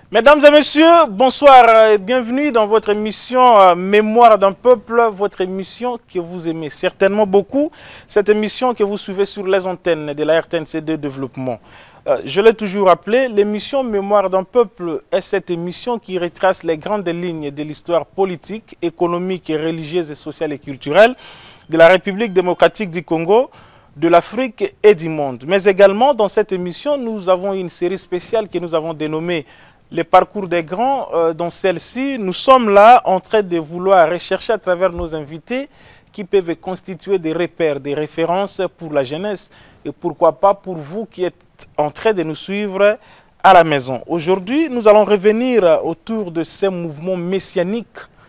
Mesdames et messieurs, bonsoir et bienvenue dans votre émission Mémoire d'un peuple, votre émission que vous aimez certainement beaucoup, cette émission que vous suivez sur les antennes de la RTNC2 Développement. Je l'ai toujours rappelé, l'émission Mémoire d'un peuple est cette émission qui retrace les grandes lignes de l'histoire politique, économique, et religieuse, et sociale et culturelle de la République démocratique du Congo, de l'Afrique et du monde. Mais également, dans cette émission, nous avons une série spéciale que nous avons dénommée les parcours des grands. Dans celle-ci, nous sommes là en train de vouloir rechercher à travers nos invités qui peuvent constituer des repères, des références pour la jeunesse et pourquoi pas pour vous qui êtes en train de nous suivre à la maison. Aujourd'hui, nous allons revenir autour de ces mouvements messianiques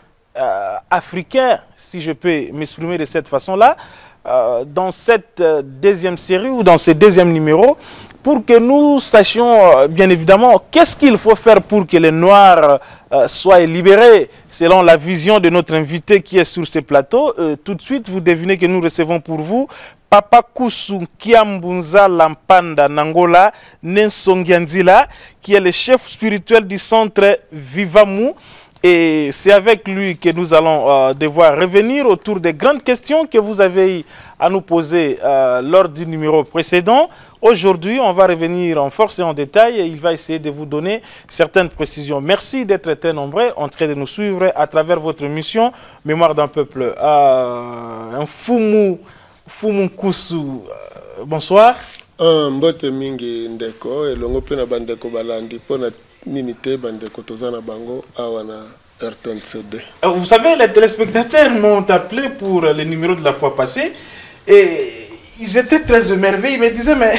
africains, si je peux m'exprimer de cette façon-là, dans cette deuxième série ou dans ce deuxième numéro, pour que nous sachions bien évidemment qu'est-ce qu'il faut faire pour que les Noirs soient libérés selon la vision de notre invité qui est sur ce plateau. Tout de suite, vous devinez que nous recevons pour vous Papa Kusu Kiambunza Lampanda Nangola Nensongianzila, qui est le chef spirituel du centre Vivamu. Et c'est avec lui que nous allons devoir revenir autour des grandes questions que vous avez à nous poser lors du numéro précédent. Aujourd'hui, on va revenir en force et en détail et il va essayer de vous donner certaines précisions. Merci d'être très nombreux en train de nous suivre à travers votre émission Mémoire d'un peuple. Un Fumu Kusu, bonsoir. Mbote mingi ndeko elongo pe na bandeko balandi pona ninité bandeko tozana bango awana RTNC2. Vous savez, les téléspectateurs m'ont appelé pour le numéro de la fois passée et ils étaient très émerveillés. Ils me disaient, mais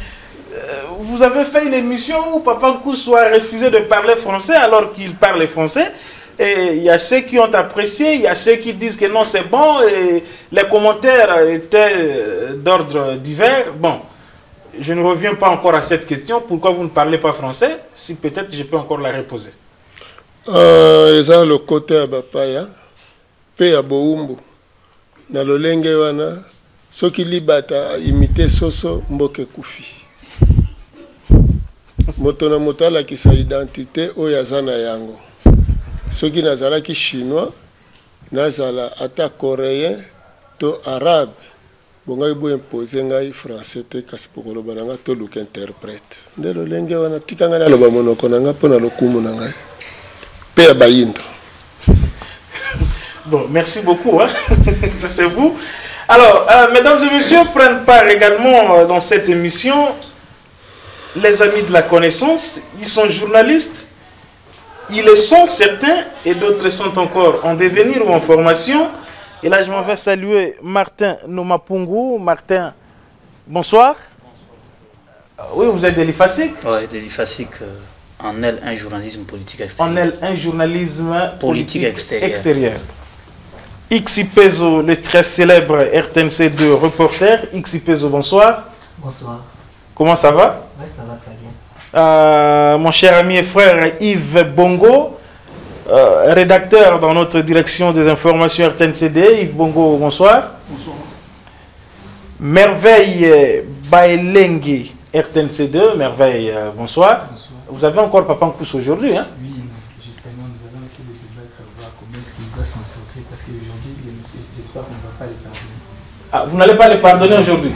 vous avez fait une émission où Papa Nkusu a refusé de parler français alors qu'il parle français. Et il y a ceux qui ont apprécié, il y a ceux qui disent que non, c'est bon. Et les commentaires étaient d'ordre divers. Bon, je ne reviens pas encore à cette question. Pourquoi vous ne parlez pas français? Si peut-être je peux encore la reposer. Eza le côté ya bapaya pe ya boumbu na lolenge wana soki libata imite soso mboke kufi moto na moto alakisa identité oyo aza na yango soki nazalaki chinois nazala ata coréen to arabe bongai bo imposer ngai français te kasi pokoloba nanga to luka interprète nde lolenge wana tikanga na loba monoko nanga pona lokumu na ngai. Bon, merci beaucoup. Hein? Ça c'est vous. Alors, mesdames et messieurs, prennent part également dans cette émission les amis de la connaissance. Ils sont journalistes. Ils le sont certains et d'autres sont encore en devenir ou en formation. Et là, je m'en vais saluer Martin Nomapungu. Martin, bonsoir. Oui, vous êtes de l'IFASIC. Oui, de l'IFASIC. En L1 journalisme politique extérieur. En L1 journalisme politique extérieur. Xipezo, le très célèbre RTNC2 reporter. Xipezo, bonsoir. Bonsoir. Comment ça va? Oui, ça va très bien. Mon cher ami et frère Yves Bongo, rédacteur dans notre direction des informations RTNCD. Yves Bongo, bonsoir. Bonsoir. Merveille Baelengi, RTNC2, Merveille, bonsoir. Bonsoir. Vous avez encore Papa Nkusu aujourd'hui, hein? Oui, justement, nous allons essayer de débattre pour voir comment est-ce qu'il va s'en sortir, parce qu'aujourd'hui, j'espère qu'on ne va pas les pardonner. Ah, vous n'allez pas les pardonner aujourd'hui?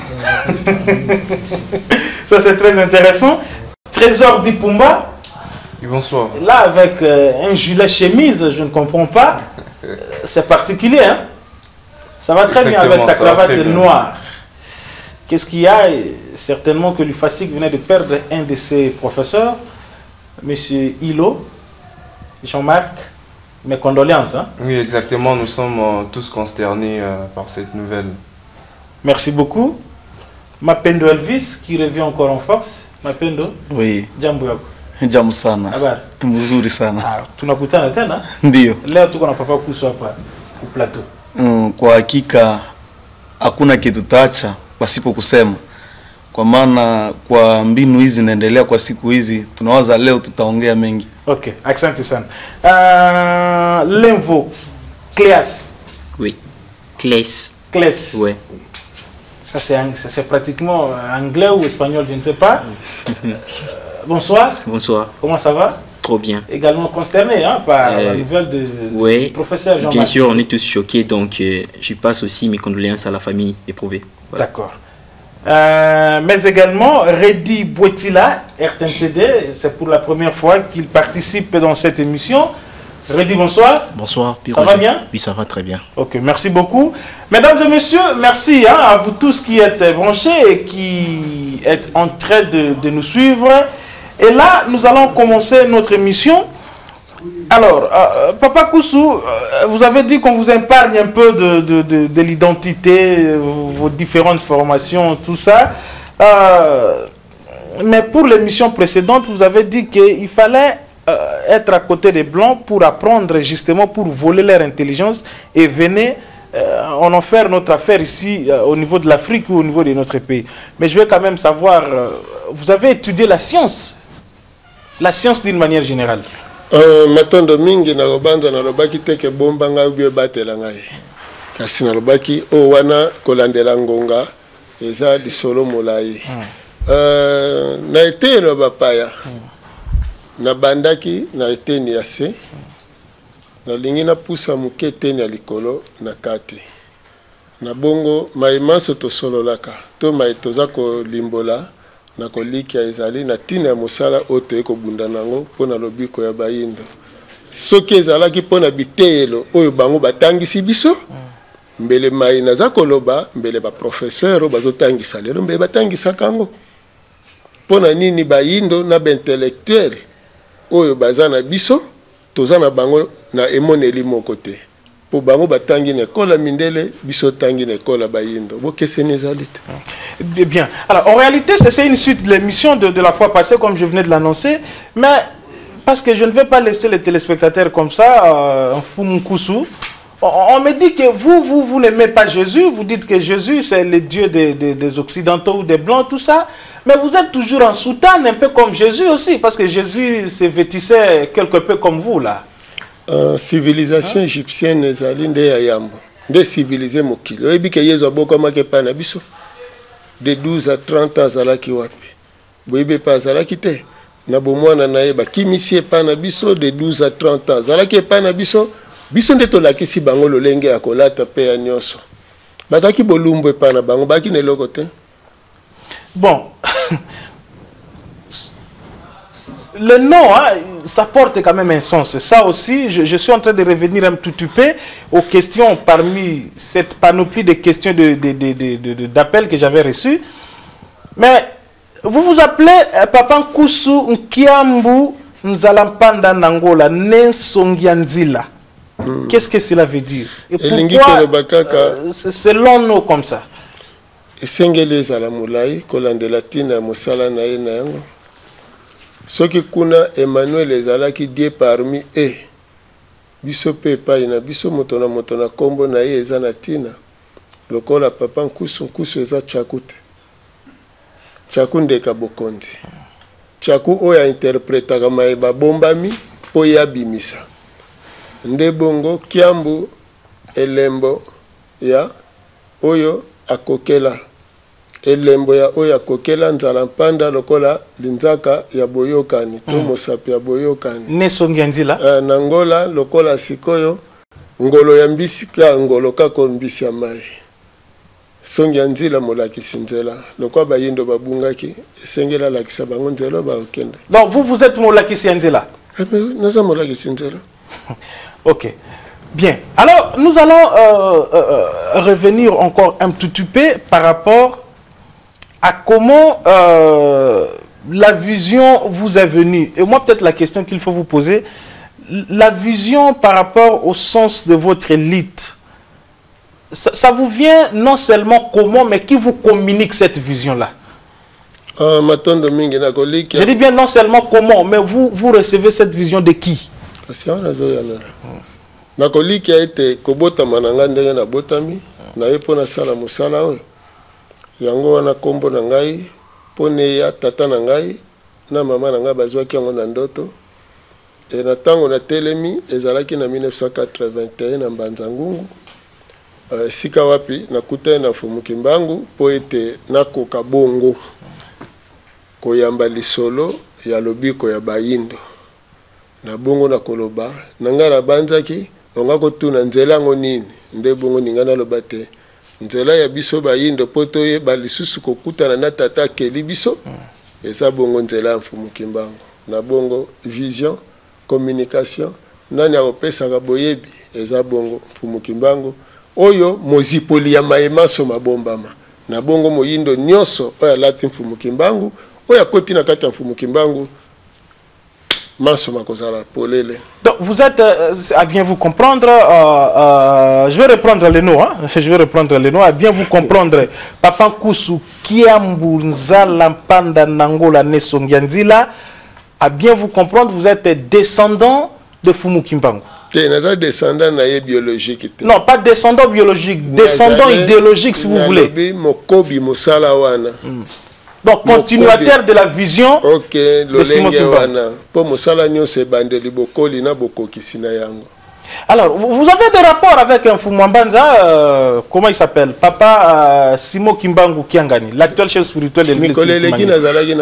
Ça, c'est très intéressant. Trésor Dipumba. Oui, bonsoir. Là, avec un gilet chemise, je ne comprends pas. C'est particulier, hein? Ça va très bien avec ta cravate noire. Qu'est-ce qu'il y a? Certainement que l'UFASIC venait de perdre un de ses professeurs, M. Hilo, Jean-Marc. Mes condoléances. Hein? Oui, exactement. Nous sommes tous consternés par cette nouvelle. Merci beaucoup. Mapendo Elvis, qui revient encore en force. Mapendo. Oui. Jambo yako. Jambo sana. Habari. Mzuri sana. Tunakutana tena? Ndio. Leo tuko na Papa Kusu hapa ku plateau. Kwa hakika hakuna kitu taacha pasipo kusema. Kwa maana kwa mbinu hizi naendelea kwa siku hizi tunawaza leo tutaongea mengi. OK, asante sana. Lenvo Cléas. Oui. Clés. Clés. Oui. Ça c'est pratiquement anglais ou espagnol, je ne sais pas. Bonsoir. Bonsoir. Comment ça va? trop bien. Également consterné hein, par la nouvelle du professeur Jean-Marc. Bien sûr, on est tous choqués, donc je passe aussi mes condoléances à la famille éprouvée. Voilà. D'accord. Mais également, Redi Bouetila, RTNCD, c'est pour la première fois qu'il participe dans cette émission. Redi, bonsoir. Bonsoir. Ça va bien? Oui, ça va très bien. Ok, merci beaucoup. Mesdames et messieurs, merci hein, à vous tous qui êtes branchés et qui êtes en train de nous suivre. Et là, nous allons commencer notre émission. Alors, Papa Koussou, vous avez dit qu'on vous épargne un peu de l'identité, vos différentes formations, tout ça. Mais pour l'émission précédente, vous avez dit qu'il fallait être à côté des Blancs pour apprendre justement, pour voler leur intelligence et venez on en faire notre affaire ici au niveau de l'Afrique ou au niveau de notre pays. Mais je veux quand même savoir, vous avez étudié la science d'une manière générale. Matondo mingi na robanza na robaki teke bomba ngai ubie batela ngai. Kasi na robaki o wana kolandela ngonga eza lisolo molai. Na été lo bapaya. Na bandaki na été ni assez. Na lingi na pusa mukete ni likolo na kati. Na bongo maimanso to sololaka. To maitoza ko limbola. Na koliki ya ezali na tina ya mosala oto eko bunda nango pona lobiko ya bayindo soki ezalaki pona bitelo oyo bango batangisi biso mbele mai naza koloba mbele ba professeur o bazotangisa lelo mbele batangisa kango pona nini bayindo na ba intellectuel oyo bazana biso tozana bango na emoneli moko te po bango batangi na ekola mindele biso tangi na ekola bayindo bokese nezalite. Bien. Alors, en réalité, c'est une suite de l'émission de la fois passée, comme je venais de l'annoncer. Mais, parce que je ne vais pas laisser les téléspectateurs comme ça, en Fumukoussou. On me dit que vous n'aimez pas Jésus. Vous dites que Jésus, c'est le Dieu des Occidentaux ou des Blancs, tout ça. Mais vous êtes toujours en soutane, un peu comme Jésus aussi. Parce que Jésus se vêtissait quelque peu comme vous, là. Civilisation égyptienne, ezali nde ya yambo. Nde civilisé mokili. Oyebi ke yezo boko make pa na biso. De 12 à 30 ans azalaki wapi. Boyebe pa azalaki te. Na bomwana na ye bakimisi epa na biso de 12 à 30 ans. Azalaki epa na biso. Biso nde tolakisi bango lolenge ya kolata pe ya nyonso. Bazaki bolumbu epa na bango baki na eloko te. Bon. Le nom, hein, ça porte quand même un sens. Ça aussi, je suis en train de revenir un tout petit peu aux questions parmi cette panoplie de questions d'appels que j'avais reçus. Mais vous vous appelez Papa Koussou Nkiambu Nzalampanda Nangola Nensongianzila. Qu'est-ce que cela veut dire? Et pourquoi c'est long nom comme ça? Esengele ezala mulai kolande latina mosala na ye na yango. Soki kuna Emmanuel ezalaki die parmi biso pe pai na biso moto na kombo na ye eza na tina lokola Papa Nkusu eza Tchaku te. Tchaku ndeka bokondi. Tchaku oyo interpretaka mayeba bombami po ya bimisa. Nde bongo Kiambu elembo ya oyo akokela. Elembo ya oya kokela Nzalampanda lokola linzaka ya boyokani to mosapi ya boyokani Nesongianzila Nangola lokola sikoyo ngolo ya mbisi ka ngolo kako mbisi ya mai Songianzila molakisi nzela lokola bayindo babungaki esengela lakisa bango nzela ba okende. Donc vous êtes molakisi nzela? Naza molakisi nzela. OK. Bien. Alors nous allons revenir encore un tout petit peu par rapport à comment la vision vous est venue. Et moi, peut-être la question qu'il faut vous poser, la vision par rapport au sens de votre élite, ça vous vient non seulement comment, mais qui vous communique cette vision-là? Je dis bien non seulement comment, mais vous recevez cette vision de qui? Nakoliki a été kobota mananga ndenge na botami na yepo na sala musala oyo. Yango wana kombo na ngai pone ya tata na ngai na mama na ngai bazwaki yango na ndoto e na tango na telemi ezalaki na 1981 na Mbanza Ngungu sika wapi nakuta na Fumuki Mbangu po ete nakoka bongo koyamba lisolo ya lobiko ya bayindo na bongo na koloba nanga na banzaki onga kotuna nzela ngo nini nde bongo ninga na loba te nzela ya biso bayindo poto ye balisusu kokutana na tata keli biso eza bongo nzela ya Mfumu Kimbangu na bongo vision communication nani akopesaka boyebi eza bongo Mfumu Kimbangu oyo mozipoli ya mayemaso mabombama na bongo moyindo nyonso oyo alati Mfumu Kimbangu oyo akoti na kati ya Mfumu Kimbangu maso makozala polele. Donc vous êtes, à bien vous comprendre, je vais reprendre les noms, hein? Je vais reprendre les noms, à bien vous comprendre, Papa Nkusu Kiambu Nzala Mpanda Nangola Nesongianzila, à bien vous comprendre, vous êtes descendant de Mfumu Kimbangu. Descendant biologique. Non, pas descendant biologique, descendant idéologique si vous voulez. Donc, continuateur de la vision de Simon Kimbangu. Alors, vous avez des rapports avec un Mfumu comment il s'appelle? Papa Simon Kimbangu Kiangani, l'actuel chef spirituel de l'Église.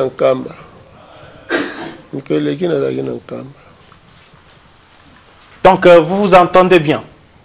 Donc, vous vous entendez bien.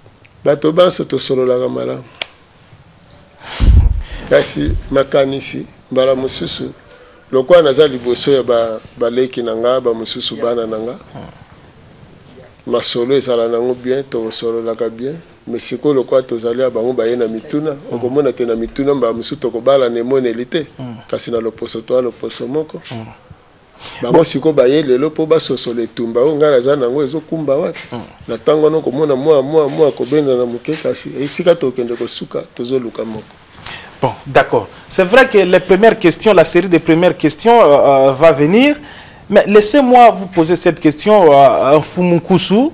Kasi makanisi bala mususu lokwa naza liboso ya baleki nanga ba mususu bana nanga masolo ezala nango bien to solo laka bien mais siko lokwa tozali ya bango bayena mituna okomona te na mituna ba mususu to kobala ne monelite kasi na loposo to loposo moko bango siko bayele lopo ba sosole tumba onga naza nango ezokumba wapi na tango no komona mwa kobenda na muke kasi esika to kende ko suka tozoluka moko. Bon, d'accord. C'est vrai que les premières questions, la série des premières questions va venir. Mais laissez-moi vous poser cette question à Mfumu Nkusu.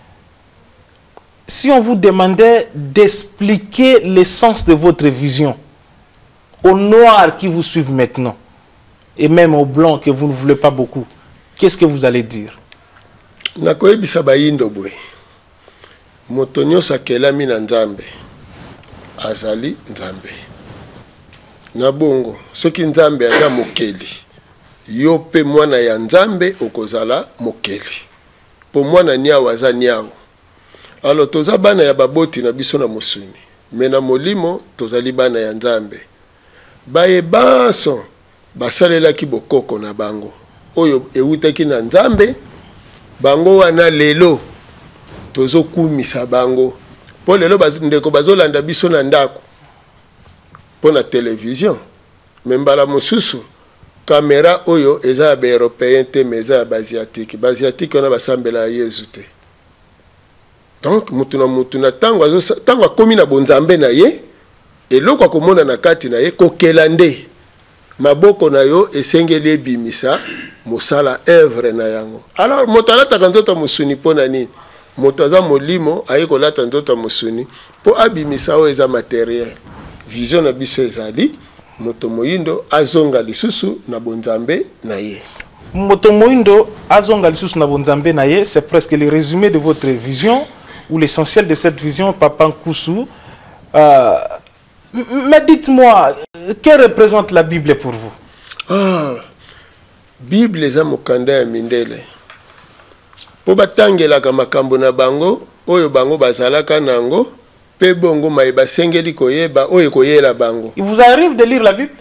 Si on vous demandait d'expliquer l'essence de votre vision aux noirs qui vous suivent maintenant, et même aux blancs que vous ne voulez pas beaucoup, qu'est-ce que vous allez dire? Nakoyebisa bayindo boy. Motonyo sakela mina nzambe. Azali nzambe. Na bongo soki nzambe aza mokeli yo pe mwana ya nzambe okozala mokeli po mwana niawo aza niawo alo toza bana ya baboti na biso na mosuni me na molimo tozali bana ya nzambe baye baso basalelaki bokoko na bango oyo ewutaki na nzambe bango wana lelo tozokumisa bango po lelo ndeko bazolanda biso na ndako pour la télévision même bala mususu caméra oyo eza ba européen te mais eza ba asiatique on a basambela Yesu te donc mutuna tango akomi na bonzambe na ye eloko akomona na kati na ye kokelande maboko na yo esengeli bimisa mosala œuvre na yango alors motalata kanzoto musuni pona nini motaza molimo ayekolata nzoto musuni po abimisa o eza matériel vision na biso ezali moto moyindo azonga lisusu na bonzambe na ye. Moto moyindo azonga lisusu na bonzambe na ye, c'est presque le résumé de votre vision ou l'essentiel de cette vision, Papa Nkusu. Mais dites-moi, que représente la Bible pour vous? Bible eza mokanda ya mindele. Po batangelaka makambo na bango oyo bango bazalaka nango. Il vous arrive de lire la Bible?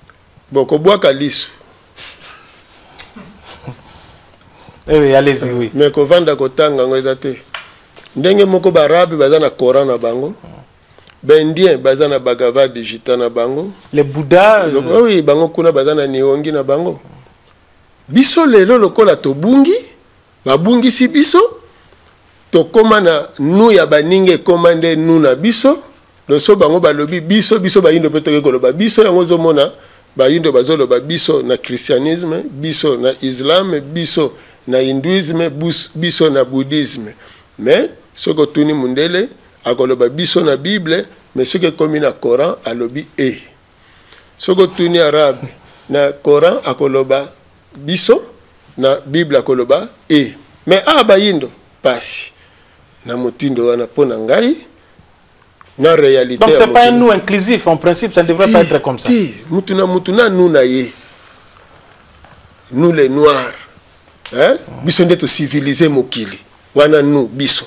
Oui, allez-y, oui. Mais kovanda kotanga ngwezate. Ndenge moko barabi bazana Coran na bango. Bendien bazana Bhagavad Gita na bango. Les Bouddha. Oui, bango kuna bazana Nihongi na bango. Biso lelo lokola tobungi, babungi si biso. To komana nu ya baninge komande nu na biso loso bango balobi biso bayindo peteke koloba biso yango zomona bayindo bazoloba biso na christianisme biso na islam biso na hindouisme biso na bouddhisme mais soko tuni mundele akoloba biso na bible mais soko komi na Coran alobi soko tuni arabe na Coran akoloba biso na bible akoloba mais bayindo pasi na motindo wana pona ngai na réalité. Donc c'est pas un nous inclusif en principe, ça ne devrait pas être comme ça. Mutuna nous na ye. Nous les noirs hein? Biso nde to civiliser mokili wana nu biso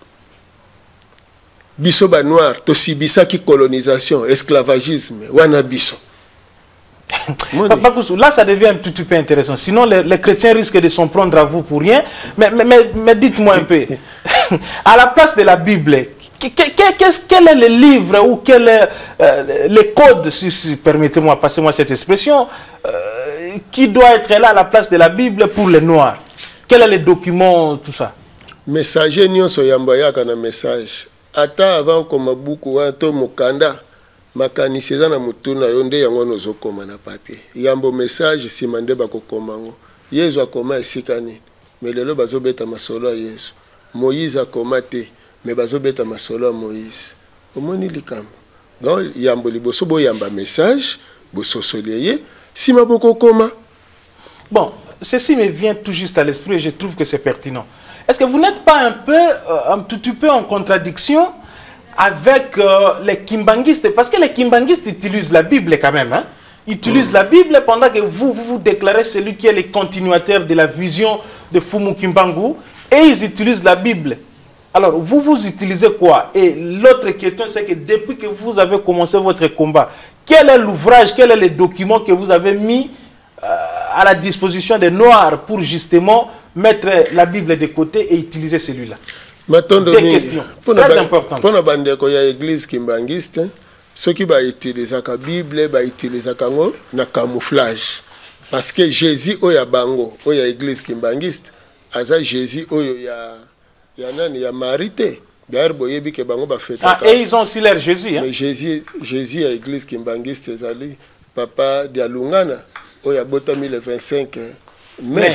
biso ba noir to sibisa ki colonisation esclavagisme wana biso. Là, ça devient un tout peu intéressant. Sinon, les chrétiens risquent de s'en prendre à vous pour rien. Mais dites-moi un peu, à la place de la Bible, quel est le livre ou quel est les codes, si permettez-moi, passez-moi cette expression, qui doit être là à la place de la Bible pour les Noirs? Quel est le document, tout ça? Messager nyonso yambayaka na message. Ata avant comme buku wato mukanda. Makanisi eza na mutuna yo nde yango nozokoma na papier. Yambo message simande bakokoma ngo. Yesu akoma esika nini? Mais lelo bazobeta masolo ya Yesu. Moïse akoma te, mais bazobeta masolo ya Moïse. Omoni likambo. Donc yambo liboso bo yamba message, bo sosoleye, sima bokokoma. Bon, ceci me vient tout juste à l'esprit et je trouve que c'est pertinent. Est-ce que vous n'êtes pas un tout peu en contradiction avec les kimbanguistes? Parce que les kimbanguistes utilisent la Bible quand même. Hein? Ils utilisent la Bible pendant que vous déclarez celui qui est le continuateur de la vision de Fumu Kimbangu. Et ils utilisent la Bible. Alors, vous utilisez quoi? Et l'autre question, c'est que depuis que vous avez commencé votre combat, quel est l'ouvrage, quel est le document que vous avez mis à la disposition des Noirs pour justement mettre la Bible de côté et utiliser celui-là? Des questions très importantes. Pour la bande de l'église kimbangiste, ceux qui utilisent la Bible, utilisent le camouflage. Parce que Jésus, il y a bango, il y a l'église kimbangiste, asa Jésus, il y a marité. D'ailleurs, et ils ont aussi l'air Jésus. Hein? Mais Jésus, à l'église kimbangiste, papa Dialungana, il y a botami le 25 mai.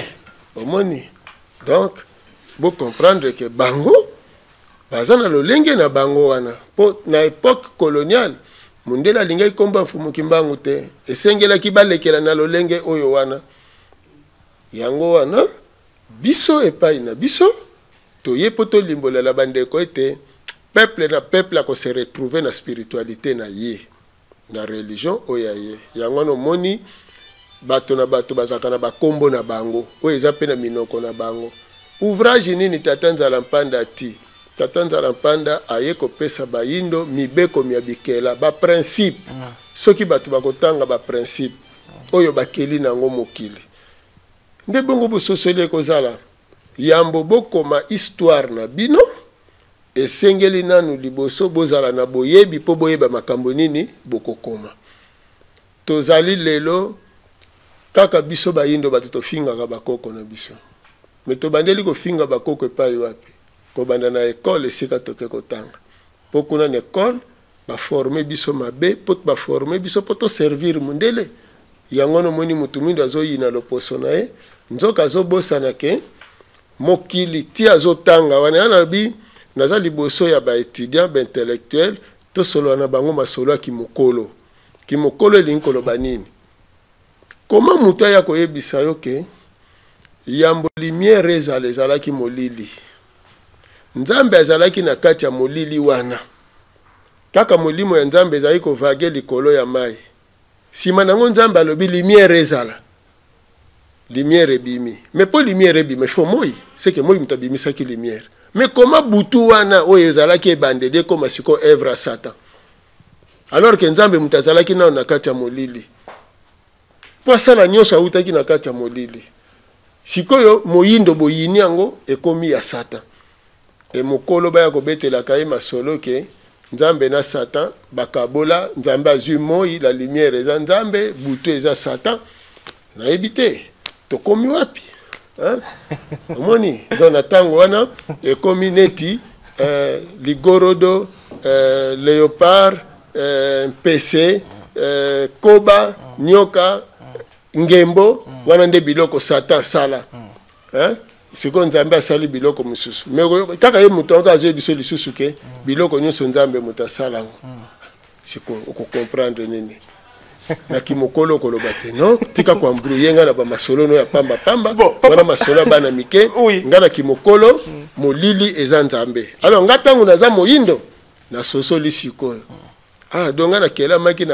Donc, vous comprendre que bango bazana lolenge na bango wana po na époque coloniale mundela lingai komba mfumu kimbangu te esengela kibalekela na lolenge oyo wana yango wana biso epai na biso toye poto limbola la bandeko ete peuple na peuple ko se retrouver na spiritualité na ye na religion oya ye yango no moni bato na bato bazaka na bakombo na bango oyo eza pe na minoko na bango. Ouvrage nini tatanza lampanda ti tatanza lampanda aye kopesa bayindo mibeko miabikela ba principe soki bato bakotanga ba principe oyo bakeli nango mokili nde bongo bososoli kozala yambo bokoma histoire na bino esengeli nanu liboso bozala na boyebi po boyeba makambo nini bokokoma tozali lelo kaka biso bayindo bato tofingaka bakoko na biso. Mais to bandeli ko finga bakoko epai wapi ko banda na école esika toke kotanga po kuna na école ba former biso mabe po ba former biso po to servir mundele yango no moni mutu mindo azoyina loposo na ye nzoka azobosana ke mokili ti azotanga wana na bi naza liboso ya ba étudiant ba intellectuel to solo na bango masolo ya kimokolo elinkolo banini comment mutu ya koyebisa yo ke yambo lumière ezalaki molili nzambe azalaki na kati ya molili wana kaka molimo ya nzambe ezali kovage likolo ya mai sima nango nzambe alobi lumière ezala lumière ebimi mais po lumière ebimi fo moi c'est que moi mutabimisaki lumière mais comment butu wana oyo ezalaki ebandeli koma siko œuvre à Satan alors que nzambe mutazalaki nao na kati ya molili po asala nyonso autaki na kati ya molili. Sikoyo moyindo boyini yango ekomi ya Satan. E mokolo baya kobetela kaye masolo ke nzambe na Satan bakabola nzambe azui moi la lumière eza nzambe butu eza Satan. Na ebite tokomi wapi? Hein? Omoni dona tango wana ekomi neti ligorodo léopard PC koba nyoka ngembo wana nde biloko Satan sala siko nzambe asali biloko mususu mais kaka ye mutu azo biso lisusu ke biloko nyonso nzambe mutu asala siko oko comprendre nini na kimokolo koloba te non tika kwa mbrouiller nga na ba masolo no ya pamba pamba wana masolo bana mike nga na kimokolo molili eza nzambe alors nga tangu naza moyindo na sosoli sikoyo donc na kela maki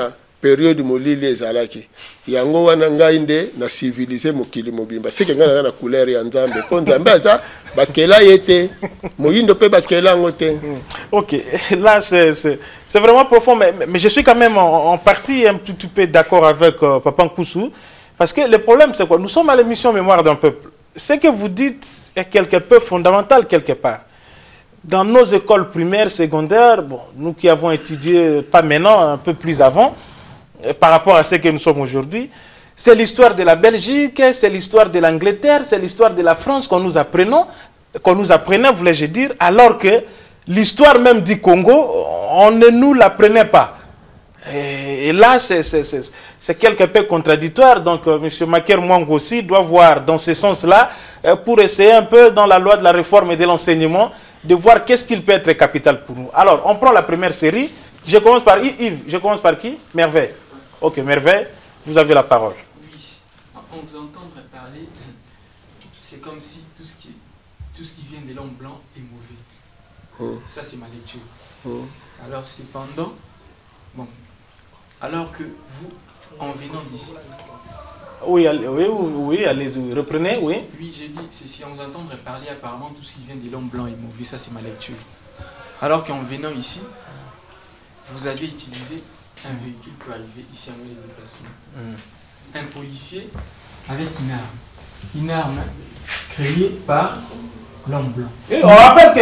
période molili ezalaki yango wana ngai nde na civiliser mokili mobimba seke ngai na couleur ya nzambe po nzambe aza bakela yete moyindo pe bakela ngote. Ok, là c'est vraiment profond, mais je suis quand même en partie un tout petit peu d'accord avec Papa Nkoussou, parce que le problème c'est quoi? Nous sommes à l'émission Mémoire d'un peuple. Ce que vous dites est quelque peu fondamental quelque part. Dans nos écoles primaires, secondaires, bon, nous qui avons étudié, pas maintenant, un peu plus avant, par rapport à ce que nous sommes aujourd'hui, c'est l'histoire de la Belgique, c'est l'histoire de l'Angleterre, c'est l'histoire de la France qu'on nous apprenait, voulais-je dire, alors que l'histoire même du Congo, on ne nous l'apprenait pas. Et là, c'est quelque peu contradictoire. Donc, M. Maker Mwang aussi doit voir dans ce sens-là, pour essayer un peu dans la loi de la réforme et de l'enseignement, de voir qu'est-ce qu'il peut être capital pour nous. Alors, on prend la première série. Je commence par Yves. Je commence par qui? Merveille. Ok, Merveille, vous avez la parole. Oui, on vous entendre parler, c'est comme si tout ce qui vient de l'homme blanc est mauvais. Ça, c'est ma lecture. Alors, cependant, bon, alors que vous, en venant d'ici... Oui, allez-y, reprenez, oui. Oui, j'ai dit, c'est si on vous entendre parler, apparemment, tout ce qui vient de l'homme blanc est mauvais. Ça, c'est ma lecture. Alors qu'en venant ici, vous avez utilisé un véhicule pour arriver ici avec les déplacements. Un policier avec une arme créée par l'homme blanc. Et on rappelle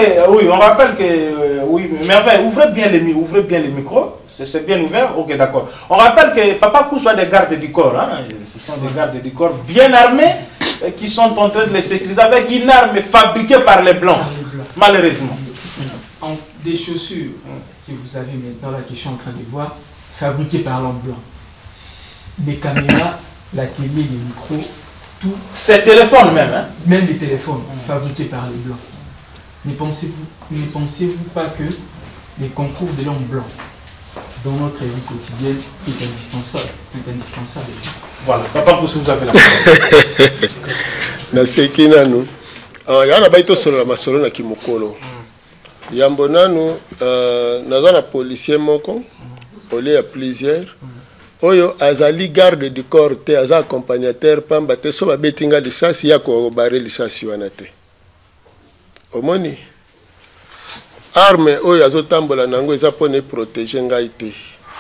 que, oui, Merveille, ouvrez bien les micros, c'est bien ouvert, ok, d'accord. On rappelle que Papa Koussou a des gardes du corps, hein, ce sont des gardes du corps bien armés qui sont en train de les sécuriser avec une arme fabriquée par les Blancs, malheureusement. Des chaussures que vous avez maintenant, là, que je suis en train de voir, fabriquées par l'homme blanc. Les caméras, la télé, les micros, tout. Ces téléphones même, hein? Même les téléphones fabriqués par les blancs. Ne pensez-vous pas que les concours de l'homme blanc dans notre vie quotidienne est indispensable. Voilà, Papa Koussou, vous avez la parole. Naseki nanu. Yana baito solo la masolo na kimokolo. Yambo nanu naza na policier moko, ole ya plusieurs. Oyo azali garde du corps te aza accompagnateur pamba te so babetinga lisasi ya ko bare lisasi wana te. Omoni arme oyo azotambola nango eza pone protéger ngai te.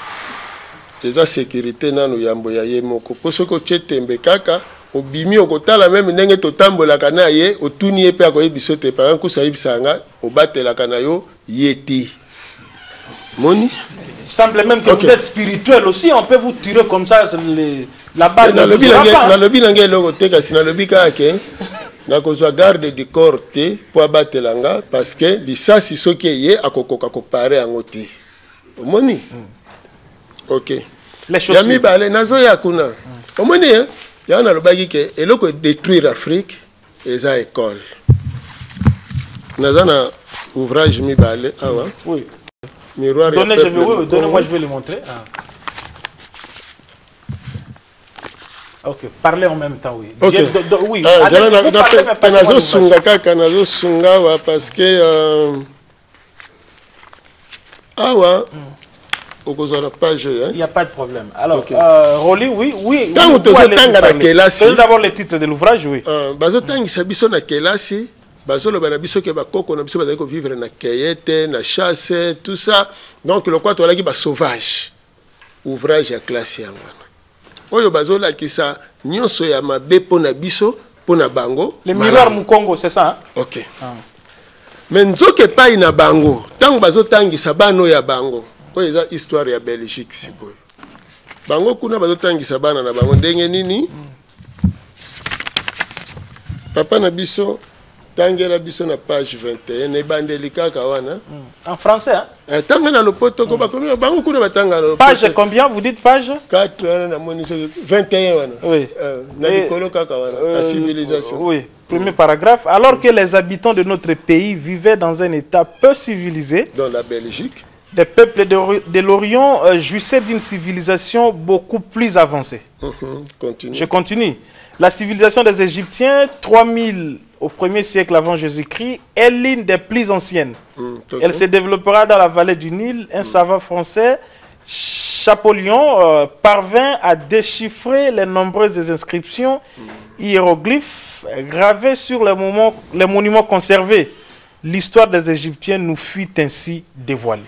Eza sécurité nanu yambo ya ye moko. Poso ko chetembe kaka obimi okotala même ndenge totambola kana ye otuni ye pe akoyebiso te par exemple kusa yebisanga obatela kana yo yeti. Moni Il semble même que vous êtes spirituel aussi, on peut vous tirer comme ça la balle. Dans le bilan, dans le bilan, garde du corps pour abattre l'anga parce que l'issasi ce qui est à kokoka comparé en ôté. Omoni. Ok. Les choses. Yami balé nazo ya kuna. Omoni ya na lobaki ke eloko détruire l'Afrique et ça école. Nazana ouvrage mi balé awa. Oui. Donnez-moi, je vais le montrer. Ah. Ok, parlez en même temps, oui. Okay. Oui, parce que il n'y a pas de problème. Alors, okay. Rolly, oui. Donnez d'abord le titre de l'ouvrage, oui. Bazolo banabiso ke bakoko na biso bazako vivre na kayete na chasse tout ça donc le quoi tolaki ba sauvage ouvrage ya classe yangwana oyo bazola kisa nyonso ya mabe pona biso pona bango le miroir Mukongo c'est ça hein? OK mais nzoke pai na bango tango bazotangisa bano ya bango oyo eza histoire ya Belgique sikoyo bango kuna bazotangisa bana na bango ndenge nini papa na biso Tangela biso na page 21 ne bandeli kaka wana en français hein tanga le poto ko bakomi bango kuna batanga page combien vous dites page 4 na moniso 21 wana oui na likolo kaka wana la civilisation oui premier paragraphe alors que les habitants de notre pays vivaient dans un état peu civilisé dans la Belgique des peuples de l'Orient jouissaient d'une civilisation beaucoup plus avancée. Continue. Je continue. La civilisation des Égyptiens 3000 au 1er siècle avant Jésus-Christ est l'une des plus anciennes. Elle se développera dans la vallée du Nil. Un savant français Champollion parvint à déchiffrer les nombreuses inscriptions hiéroglyphes gravées sur les monuments conservés. L'histoire des Égyptiens nous fut ainsi dévoilée.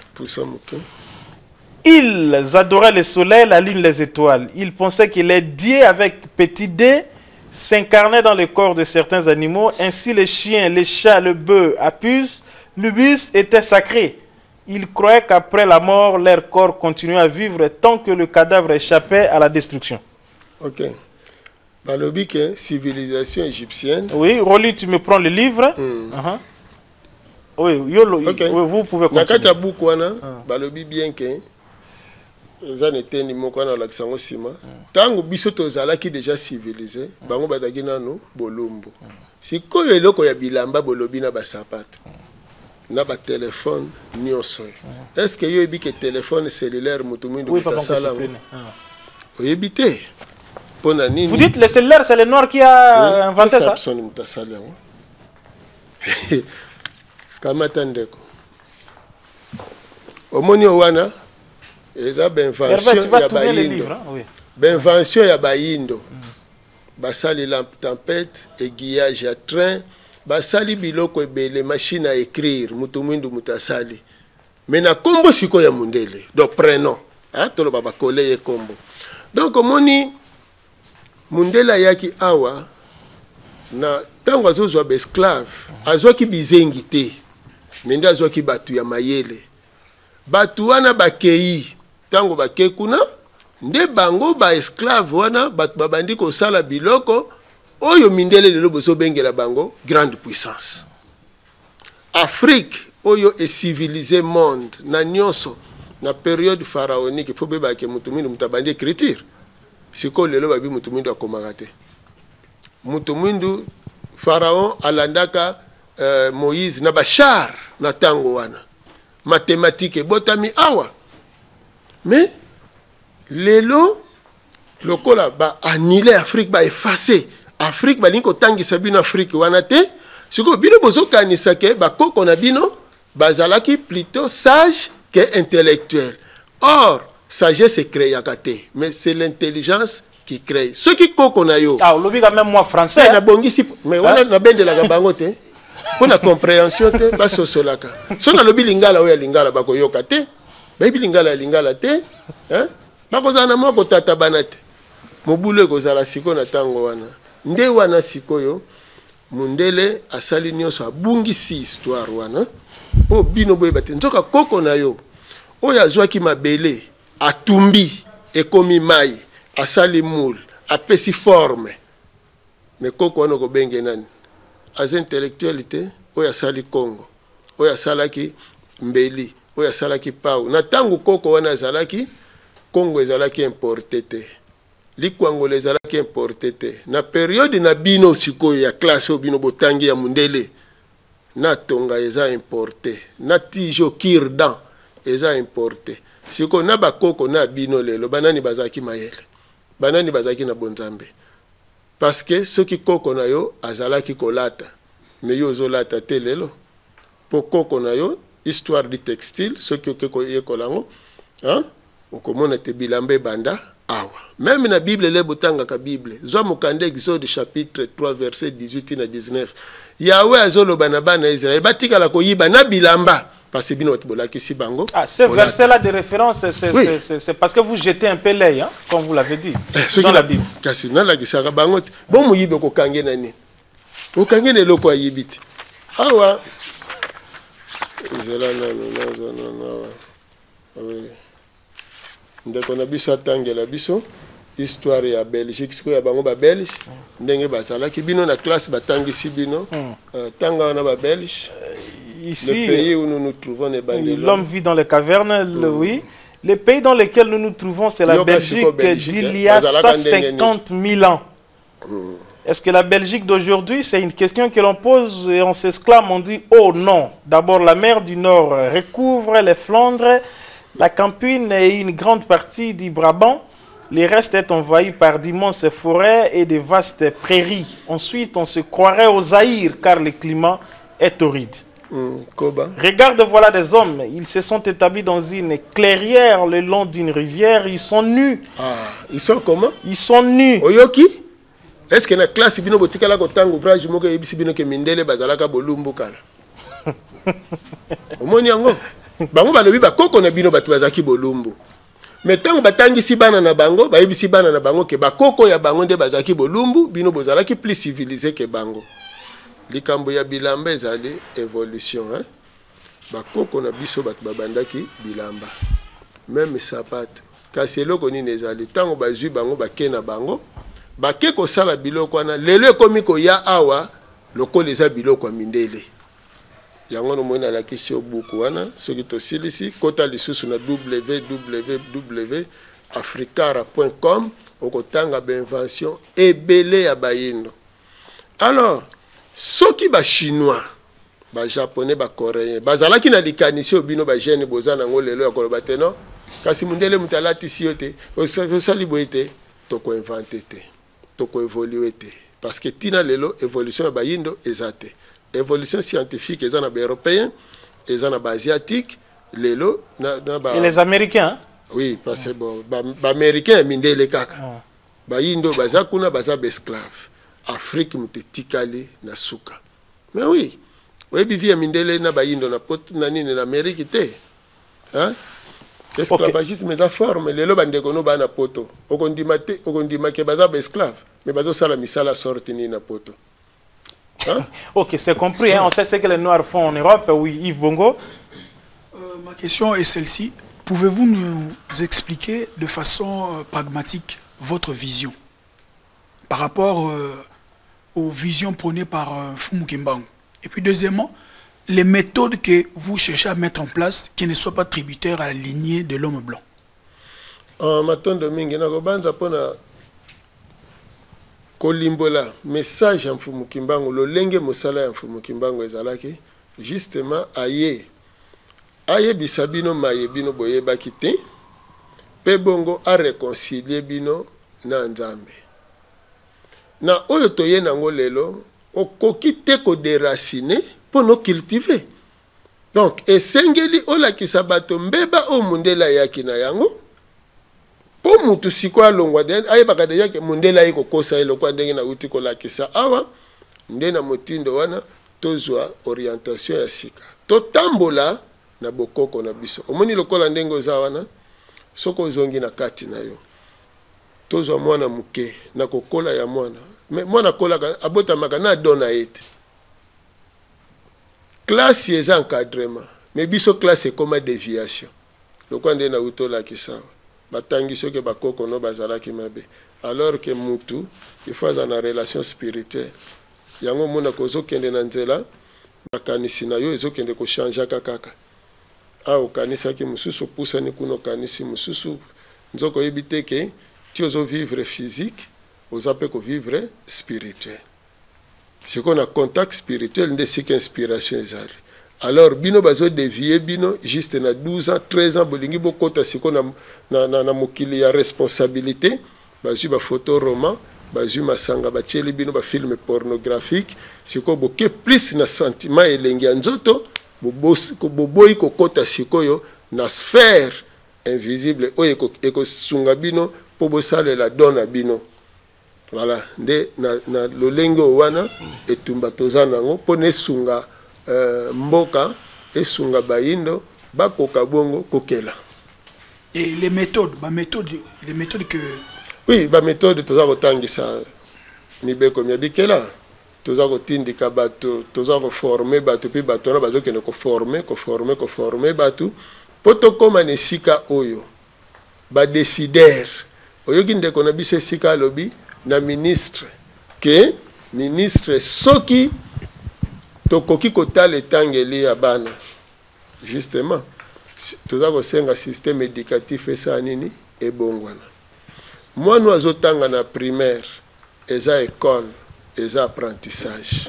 Ils adoraient le soleil, la lune, les étoiles. Ils pensaient que les dieux avec petit d s'incarnaient dans le corps de certains animaux. Ainsi les chiens, les chats, le bœuf, Apus, l'ubus étaient sacrés. Ils croyaient qu'après la mort, leur corps continuait à vivre tant que le cadavre échappait à la destruction. Ok. Balobi que civilisation égyptienne. Oui, Rolly, tu me prends le livre. Oui, okay. Vous pouvez continuer. Nakata bukwana, balobi bien que ça n'était ni mokwana laksango sima. Tango biso tozalaki déjà civilisé, bango bataki nano bolumbu. Si koyo eloko ya bilamba bolobi na basapato. Na ba téléphone nyonso. Est-ce que yo que téléphone cellulaire mutumindu mutasala? Oui, éviter. Vous dites le cellulaire, c'est le noir qui a inventé ça? Kamatandeko. Omoni wana eza benvention ya bayindo. Benvention ya bayindo. Basali lampe tempête, aiguillage à train, basali biloko ebele machine à écrire, mutumindu mutasali. Mais na kombo siko ya mundele. Donc prénom, hein, tolo baba collé ye kombo. Donc omoni mundela yaki awa na tango azozwa ba esclave, azwaki bizengi te. Mende azwaki batu ya mayele. Batu wana bakei, tango bakei kuna, nde bango ba esclave wana, batu babandi kosala biloko, oyo mindele lelo bozo bengela bango, grande puissance. Afrique, oyo est civilisé monde, na nyonso, na période pharaonique, il faut beba ke mutumindu mutabandi écriture. Siko lelo babi mutumindu akomagate. Mutumindu, pharaon alandaka Moïse na bachar na tango wana mathématique botami awa mais lelo lokola ba annuler Afrique ba effacer Afrique ba linko tangi sabino Afrique wana te siko bino bozokanisa ke ba koko na bino bazalaki plutôt sage que intellectuel. Or sagesse est créée akate mais c'est l'intelligence qui crée ce qui koko na yo lobi quand même moi français na bongisi mais wana na bendela ka bango te. Pour la compréhension, te baso solaka. So na lobi lingala oya lingala bako yoka te. Baby lingala te. Hein? Bako zana moko tata banate. Mobule ko zala siko na tango wana. Nde wana sikoyo mundele asali nyonso abungisi histoire wana. Po bino boye bate nzoka koko na yo. Oya zwaki mabele atumbi ekomi mai asali moule apesi forme. Mais koko wana ko benge nani? As intellectualité, oya sali Congo, oya salaki Mbeli, oya salaki Pau. Na tango koko wana zalaki, Congo ezalaki importé te. Likwango ezalaki importé te. Na période na bino siko ya classe bino botangi ya mundele, na tonga eza importé, na tijo kirdan eza importé. Siko na bakoko na bino lelo, banani bazaki mayele, banani bazaki na bonzambe. Parce que ceux qui koko na yo azalaki kolata mais yo zolata te lelo po koko na yo histoire du textile ceux qui koko ye kolango hein okomona te bilambe banda awa même na Bible le botanga ka Bible zo mokande Exode chapitre 3 verset 18 na 19 Yahweh azoloba na bana Israël batika la koyiba na bilamba parce que bino batbolaki si bango. Ce verset là de référence c'est parce que vous jetez un peu l'œil hein, comme vous l'avez dit dans la Bible. Kasi na la kisaka bango bon moyibe ko kange nani. Ko kange ne loko ayibiti. Awa zela non. Oui. Ndeko na biso atangela biso histoire ya Belgique siko ya bango ba Belge ndenge bazalaki bino na classe batangisi bino tanga na ba Belge. Ici, le pays où nous nous trouvons est l'homme vit dans les cavernes, oui. Le pays dans lequel nous nous trouvons, c'est la Belgique d'il y a 150 000 ans. Est-ce que la Belgique d'aujourd'hui, c'est une question que l'on pose et on s'exclame, on dit, oh non. D'abord, la mer du Nord recouvre les Flandres, la Campine et une grande partie du Brabant. Le reste est envahi par d'immenses forêts et de vastes prairies. Ensuite, on se croirait au Zaïre car le climat est torride. Koba. Regarde, voilà des hommes. Ils se sont établis dans une clairière le long d'une rivière. Ils sont nus. Ah, ils sont comment? Ils sont nus. Oyoki? Est-ce que la classe bino botikala ko tango ouvrage moko yebisi bino ke mindele bazalaka bolumbu kala? Omoni yango? Bango balobi bakoko na bino batu bazaki bolumbu. Mais tango batangisi bana na bango, bayebisi bana na bango ke bakoko ya bango nde bazaki bolumbu, bino bozalaki plus civilisé ke bango. Likambo ya bilamba ezali évolution, hein? Bakoko na biso batu babandaki bilamba. Même sapato. Kasi eloko nini ezali tango bazwi bango bake na bango, bake kosala biloko wana lelo ekomi koya awa lokola eza biloko ya mindele. Yango no mona la kisi obuku wana soki tosilisi kota lisusu na www.africara.com okotanga benvention ebele ya bayindo. Alors soki ba chinois, ba japonais, ba coréen bazalaki na likanisi obino ba jeune bozana ngo lelo ya koloba te non kasi mundele mutalati siyote osali boite toko inventer te toko évoluer te parce que tina lelo évolution ya bayindo ezate évolution scientifique ezana ba européen ezana ba asiatique lelo na ba et les américains, hein? Oui, parce que bon ba américain mindele kaka bayindo baza kuna baza ba esclave Afrique mutetikali na suka. Mais oui, webi via mindele na bayindo na pot na nini na Amérique te. Hein? Esclavagisme eza forme lelo bandeko no bana poto. Okondima te, okondima ke baza ba esclave, mais bazo sala misala sorti ni na poto. Hein? Ok, c'est compris, hein? On sait ce que les Noirs font en Europe. Oui, Yves Bongo. Ma question est celle-ci. Pouvez-vous nous expliquer de façon pragmatique votre vision par rapport aux visions prônées par Fumu Kimbangu? Et puis deuxièmement, les méthodes que vous cherchez à mettre en place qui ne soient pas tributaires à la lignée de l'homme blanc. Matondo mingi na kobanza pona kolimbola message ya Fumu Kimbangu lolenge mosala ya Fumu Kimbangu ezalaki justement aye bisabino maye bino boyebaki te pe bongo a réconcilier bino na Nzambe. Na oyo toye nango lelo okoki te ko déraciner pour no cultiver. Donc esengeli olakisa bato mbeba o mundela yaki na yango po mutu siko alongwa den ayebaka deja ke mundela yiko kosa eloko ndenge na uti kolakisa awa nde na motindo wana tozwa orientation ya sika totambola na bokoko na biso omoni lokola ndenge oza wana soko zongi na kati na yo tozwa mwana muke na kokola ya mwana mais mwana kola abota makana dona ete classe eza encadrement mais biso classe ekoma déviation lokwa nde na utola kisawa batangi soki bakoko no bazalaki mabe alors que mutu il faut avoir une relation spirituelle yango mona kozokende na nzela makanisi na yo ezokende ko changer kaka au kanisa ki mususu pusani kuno kanisi mususu nzoko yebiteke ti ozo vivre physique ozo pe ko vivre spirituel. C'est qu'on a contact spirituel nde sika inspiration ezali. Alors bino bazo dévier bino juste na 12 ans 13 ans bolingi bokota siko na mokili ya responsabilité bazui ba photo roman bazui masanga bacheli bino ba film pornographique siko boke plus na sentiment elengi ya nzoto boboyi kokota sikoyo na sphère invisible oyo ekosunga bino po bosalela dona bino. Voilà, nde na lolenge wana etumba toza nango po nesunga mboka esunga bayindo bakoka bongo kokela. Et les méthodes que oui, ba méthode toza kotangisa mibeko mya bikela toza kotindika bato toza ko former bato puis bato na bazo kene ko former bato po tokoma na sika oyo ba décider oyoki ndeko na biso sika lobi na ministre que ministre soki tokoki kotala etangeli ya bana justement toza kosenga système éducatif esa nini ebongwana mwana azotanga na primaire eza école eza apprentissage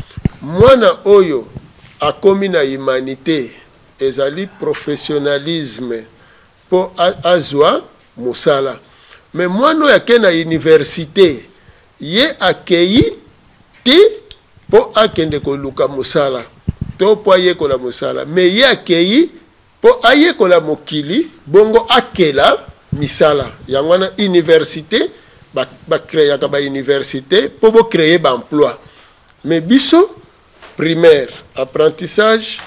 mwana oyo akomi na humanité ezali professionnalisme po azwa mosala. Mais moi no yake na université ye akei ti po akende ko luka mosala to po ayekola mosala mais ye akei po ayekola mokili bongo akela misala yango wana université bakreaka bauniversité po bocreye baemploi mais biso primaire apprentissage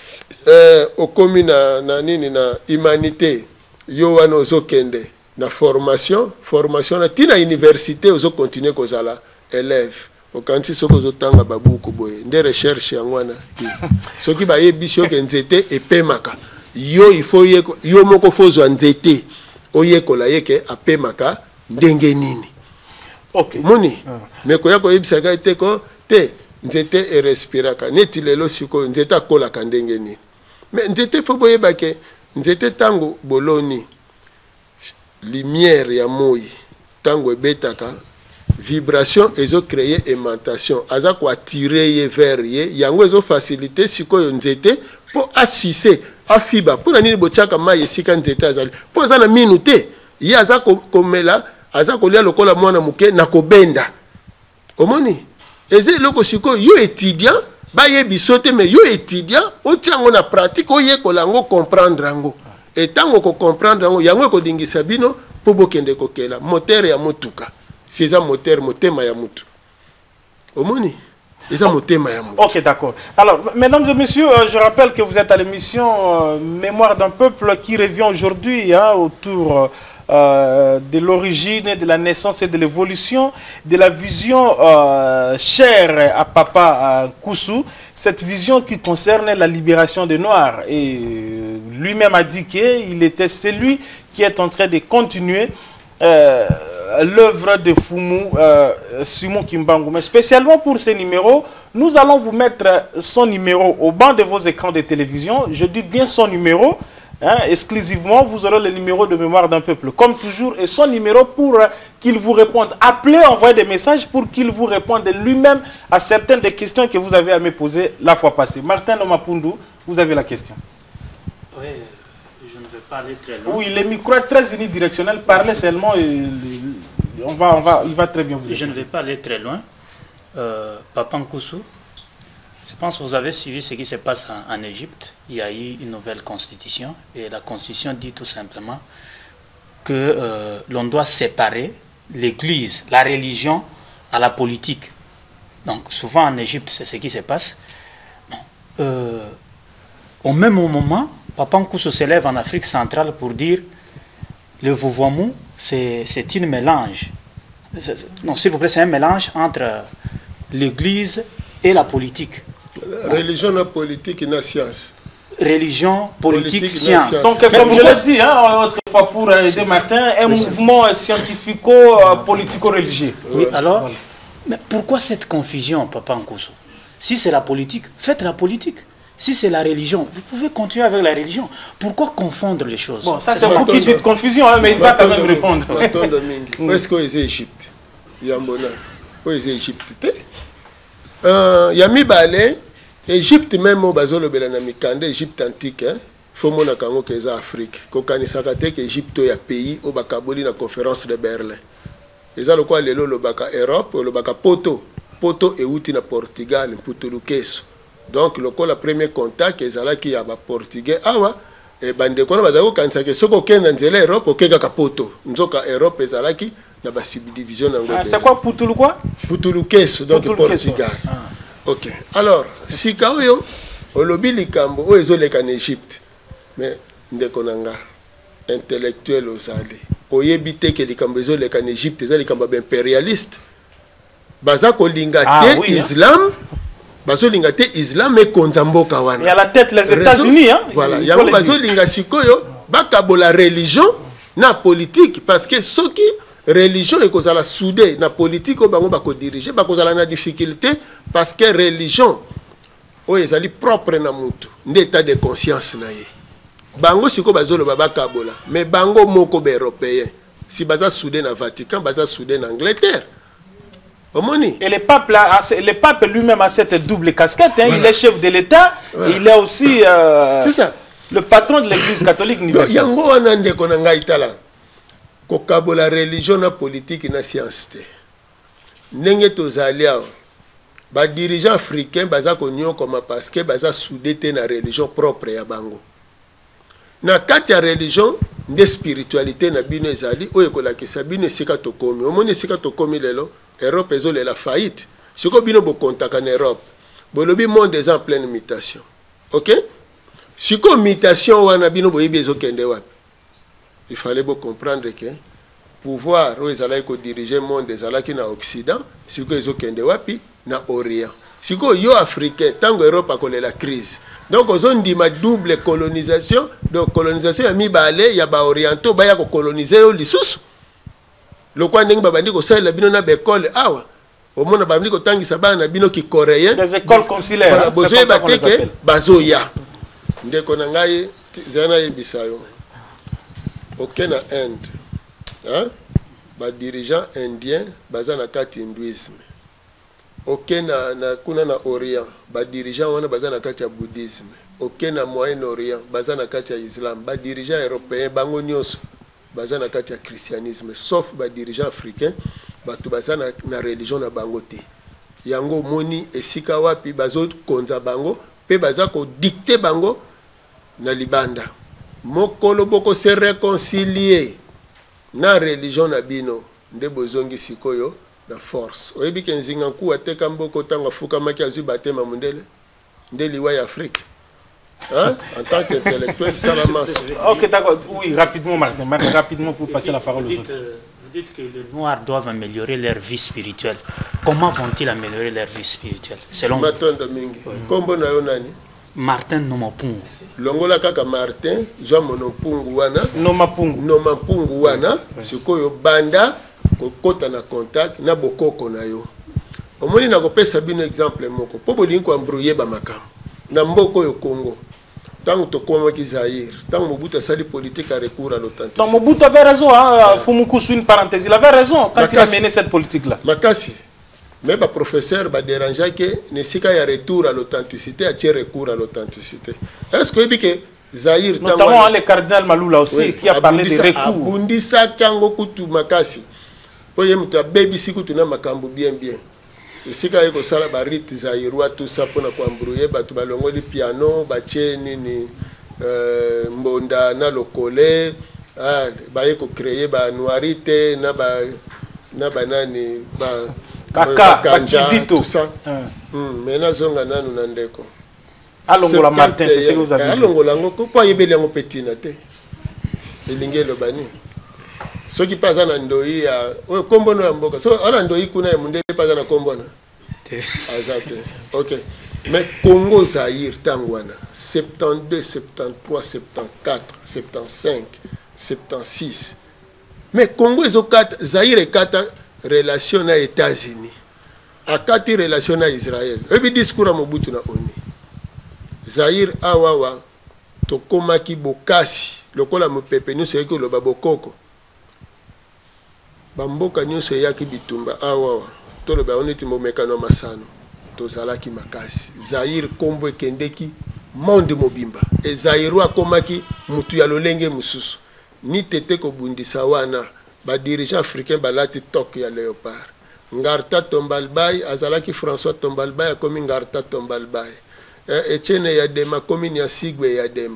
okomi na nini na humanité yo wana ozokende na formation na tina université ozokontinue kozala élève okanisi soki ozotanga babuku boye nde recherche yango wana te soki bayebisi yo ke nzete epemaka yo ifo yo moko fozwa nzete oyekola ye ke apemaka ndenge nini moni me koya koyebisaka te ko te nzete erespiraka neti lelo sikoyo nzete akolaka ndenge nini me nzete fo boyeba ke nzete tango boloni lumière ya moi tango ebetaka vibration ezo créer aimantation aza ko attirer ye vers ye yango ezo faciliter sikoyo nzete po assise afiba po nini bochaka mai esika nzete azali po aza na minu te ye aza komela aza kolia lokola mwana muke na kobenda omoni eze loko sikoyo yo étudiant bayebi sote mais yo étudiant otiango na pratique oyekola ngo comprendre ngo etango ko comprendre ngo yango ekodingisa bino po bokende kokela moteur ya motuka si eza moteur motema ya mutu omoni eza motema ya mutu. Ok, d'accord. Alors, mesdames et messieurs, je rappelle que vous êtes à l'émission Mémoire d'un peuple qui revient aujourd'hui autour de l'origine, de la naissance et de l'évolution de la vision chère à Papa Koussou, cette vision qui concerne la libération des Noirs. Et lui-même a dit qu'il était celui qui est en train de continuer l'œuvre de Simon Kimbangu. Mais spécialement pour ce numéro, nous allons vous mettre son numéro au banc de vos écrans de télévision. Je dis bien son numéro. Exclusivement, vous aurez le numéro de Mémoire d'un peuple, comme toujours, et son numéro pour qu'il vous réponde. Appelez, envoyez des messages pour qu'il vous réponde lui-même à certaines des questions que vous avez à me poser la fois passée. Martin Omapundu, vous avez la question. Oui, je ne vais pas aller très loin. Oui, les micros très unidirectionnels, parlez seulement et il va très bien vous aider. Je ne vais pas aller très loin. Papa Koussou, je pense que vous avez suivi ce qui se passe en Égypte. Il y a eu une nouvelle constitution et la constitution dit tout simplement que l'on doit séparer l'église, la religion à la politique. Donc souvent en Égypte, c'est ce qui se passe. Au même moment, Papa Koussou s'élève en Afrique centrale pour dire le vouvoiemou, c'est un mélange. Non, s'il vous plaît, c'est un mélange entre l'église et la politique. Religion et politique et la science. Religion, politique, science. Donc, comme je l'ai dit autrefois pour aider Martin, un mouvement scientifico-politico-religieux. Oui, alors, voilà. Mais pourquoi cette confusion, Papa Koussou? Si c'est la politique, faites la politique. Si c'est la religion, vous pouvez continuer avec la religion. Pourquoi confondre les choses? Bon, ça c'est vous qui dites confusion, hein, mais il va quand même répondre. Où est-ce que c'est Égypte? Yambona. Où est-ce que c'est Égypte? Yami Balé, Égypte même au bazolo belanamikande, Égypte antique, hein? Faut mon akango keza Afrique. Kokani sakate que Égypte ya pays au bakaboli na conférence de Berlin. Eza le quoi lelo le baka Europe, le baka Poto et outi na Portugal, Putulukeso. Donc le quoi la premier contact ezala ki ya ba portugais awa e bande kona bazako kanisa ke soko kenda nzela Europe okeka ka Poto. Nzoka Europe ezala ki na ba subdivision nango. C'est quoi Putulu quoi? Putulukeso donc Portugal. OK. Alors, si kaoyo olobi likambo o ezoleka na Égypte. Mais ndeko nanga intellectuel ozali. Oyebite ke likambo ezoleka na Égypte ezali likambo impérialiste. Bazako lingate Islam. Bazolinga te Islam et konzamboka wana. Et à la tête les États-Unis hein. Voilà, yango bazolinga sikoyo bakabola religion na politique parce que soki religion ekozala soudé na politique o bango bako diriger bakozala na difficulté parce que religion o ezali propre na mutu ndeta de conscience na ye. Bango siko bazolo bakabola mais bango moko be européen si baza soudé na Vatican baza soudé na Angleterre. Et le pape lui-même a cette double casquette. Hein. Voilà. Il est chef de l'État, voilà. Il est aussi le patron de l'Église catholique universelle. Yango anande konanga itala. Kokabola religion na politique na science te. Nenge tozali awa. ba dirigeant africain baza konyo comme parce que baza soudé te na religion propre ya bango. Na kati ya religion de spiritualité na bino ezali oyo kolakisa bino esika tokomi. Omoni esika tokomi lelo Europe ezolela faillite. Siko bino bo kontaka na Europe. Bolobi monde est en pleine mutation. OK? Siko mutation wana bino boyebi ezokende wapi. Il fallait bo comprendre que pouvoir oyo ezalaki ko diriger monde ezalaki na Occident, siko ezokende wapi na Orient. Siko yo africain tango Europe akolela crise. Donc on dit ma double colonisation, donc colonisation ya mibale ya ba orientaux ba ya ko coloniser yo lisusu. Lokwa ndenge babandi ko sala bino na bekole awa. Au monde babandi ko tangisa bana bino ki coréen. Des écoles consulaires. Voilà, bozoye bateke bazoya. Ndeko na ngai zana yebisayo. Aucun na Inde. Hein? Ba dirigeant indien baza na kati hindouisme. Aucun na kuna na Orient, ba dirigeant wana baza na kati ya bouddhisme. Aucun na Moyen-Orient baza na kati ya Islam. Ba dirigeant européen bango nyonso baza na kati ya christianisme, sauf ba dirigeant africain batu baza na religion na bango te. Yango moni esika wapi bazo konza bango pe baza ko dicter bango na libanda. Mokolo boko se réconcilier na religion na bino nde bozongi sikoyo na force. Oyebi ke nzinga nku ateka mboko tanga fuka maki azwi batema mundele nde liwa ya Afrique. Hein? En tant qu'intellectuel, ça va marcher. Ok, d'accord. Oui, rapidement, Martin. Rapidement pour passer la parole aux autres. Vous dites que les Noirs doivent améliorer leur vie spirituelle. Comment vont-ils améliorer leur vie spirituelle selon vous? Kombo na yo nani? Martin Nomapungu. Longola kaka Martin, zwa monopungu wana. Nomapungu wana. Sikoyo banda kokota na contact na bokoko na yo. Omoni na kopesa bino exemple moko. Po bolingi ko embrouiller ba makam. Na mboko yo Congo. Tant que tu Zaïre, tant que Mobutu a sali politique à recours à l'authenticité. Mobutu avait raison, hein, Fumukusu, une parenthèse, il avait raison quand il a mené cette politique-là. Makasi, mais le professeur va déranger que ne s'il y a retour à l'authenticité, à tirer recours à l'authenticité. Est-ce que vous que Zaïre, notamment le cardinal Maloula aussi, oui, qui a parlé de recours. Abundisa Kango Kutu Makasi. Oye muta baby siku na makambo bien. Sika yeko sala ba rite zairwa tout ça pona ko embrouiller batu balongoli piano batie nini mbonda na lokole ba yeko créer ba noirité na ba nani ba kaka kizito tout ça mena zonga nanu na ndeko alongola Martin c'est ce que vous avez dit alongola ngoko kwa yebeli ngo petina te elingelo bani ce qui passe en ndoi ya kombono ya mboka so ana ndoi kuna ya mundele paza na kombona azate OK mais Congo Zaïre tangwana 72 73 74 75 76 mais Congo ezo 4 Zaïre 4 relation na États-Unis a 4 relation na Israël et puis discours à Mobutu na ONU Zaïre awawa to komaki bokasi lokola mopepe nyonso yeki loba bokoko bamboka nyonso yaki bitumba awawa toloba oneti momekano masano tozalaki makasi Zaïre kombo ekendeki monde mobimba e Zaïre akomaki mutu ya lolenge mususu ni tete kobundisa wana ba dirigeant africain balati tok ya léopard Ngarta Tombalbaye azalaki François Tombalbaye akomi Ngarta Tombalbaye Etienne Yadema komi Nyasigwe Yadema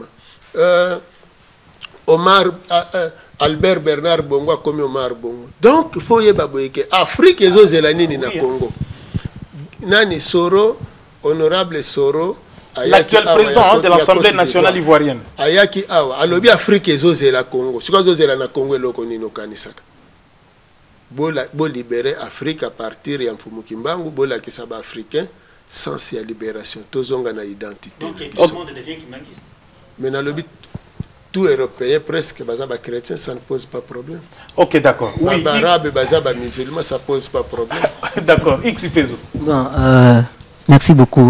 Omar Albert Bernard Bongo comme Omar Bongo. Donc il faut y que Afrique et Zozelanini na Congo. Nani Soro, honorable Soro, l'actuel président de l'Assemblée nationale ivoirienne. Ayaki awa, alobi Afrique et Zozela Congo. C'est quoi Zozela na Congo et loko nino kanisaka. Bo libérer Afrique à partir ya Mfumukimbangu, bo la kisaba africain sans la libération. Tozonga na identité. Donc le monde devient kimbangiste. Mais na lobi tout européen presque bazaba chrétien ça ne pose pas problème. OK d'accord. Oui, arabe bazaba musulman ça pose pas problème. D'accord. Xipezo. Bon merci beaucoup.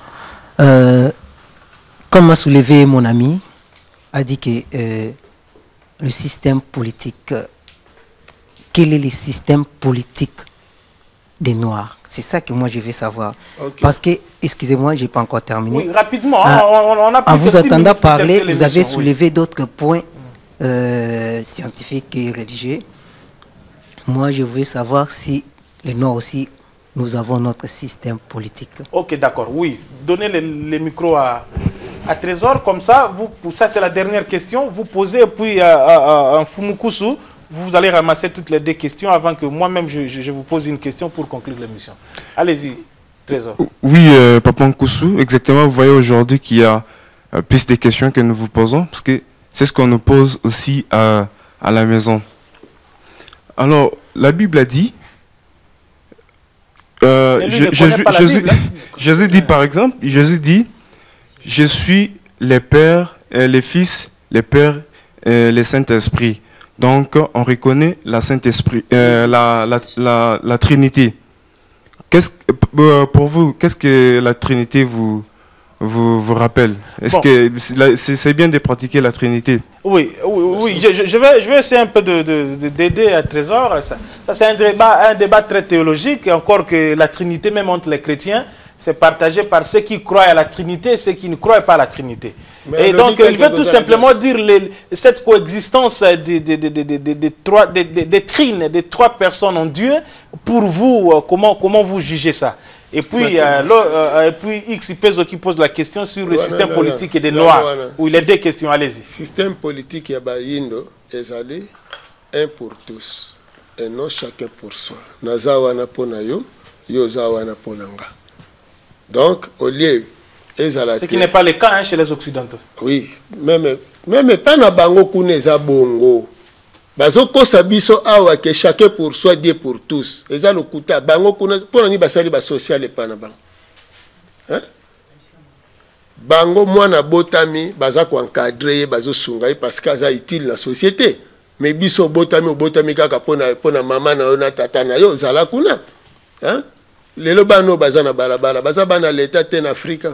Comme a soulevé mon ami a dit que le système politique quel est le système politique des Noirs? C'est ça que moi je veux savoir. Okay. Parce que, excusez-moi, je n'ai pas encore terminé. Oui, rapidement, on a en vous entendant parler, vous avez soulevé d'autres points scientifiques et religieux. Moi, je veux savoir si les Noirs aussi nous avons notre système politique. Ok, d'accord, oui. Donnez le micro à Trésor, comme ça, ça c'est la dernière question. Vous posez, puis en Fumukusu, vous allez ramasser toutes les 2 questions avant que moi-même je vous pose une question pour conclure l'émission. Allez-y, Trésor. Oui, Papa Nkusu, exactement. Vous voyez aujourd'hui qu'il y a plus de questions que nous vous posons, parce que c'est ce qu'on nous pose aussi à la maison. Alors, la Bible a dit, Jésus dit par exemple, Jésus dit, je suis les pères, les fils, les pères, les Saint-Esprit. Donc, on reconnaît la Saint-Esprit, la Trinité. Pour vous, qu'est-ce que la Trinité vous rappelle? Est-ce que c'est bien de pratiquer la Trinité? Oui. Je vais essayer un peu d'aider à Trésor. Ça c'est un débat très théologique, encore que la Trinité, même entre les chrétiens, c'est partagé par ceux qui croient à la Trinité et ceux qui ne croient pas à la Trinité. Mais et donc, il veut tout simplement dire cette coexistence des trines, des 3 personnes en Dieu. Pour vous, comment vous jugez ça? Et puis, X Peso qui pose la question sur le système politique et des Noirs, où il y a 2 questions, allez-y. Système politique, il y a Bayindo, Ezali, un pour tous, et non chacun pour soi. Nazawana ponayo, yozawana ponanga. Donc, au lieu, ce qui n'est pas le cas chez les Occidentaux. Oui, même pas na bango kuneza bongo. Bazoko sabiso awa que chacun pour soi, Dieu pour tous. Eza lokuta bango kuna pour ni basali ba social pa na bango. Hein? Bango mwana botami baza ko encadrer bazo sunga parce que ça utile la société. Mais biso botami kaka pona mama na ona tata na yo zala kuna. Hein? Lelo bano baza na balabala baza bana l'état en Afrique.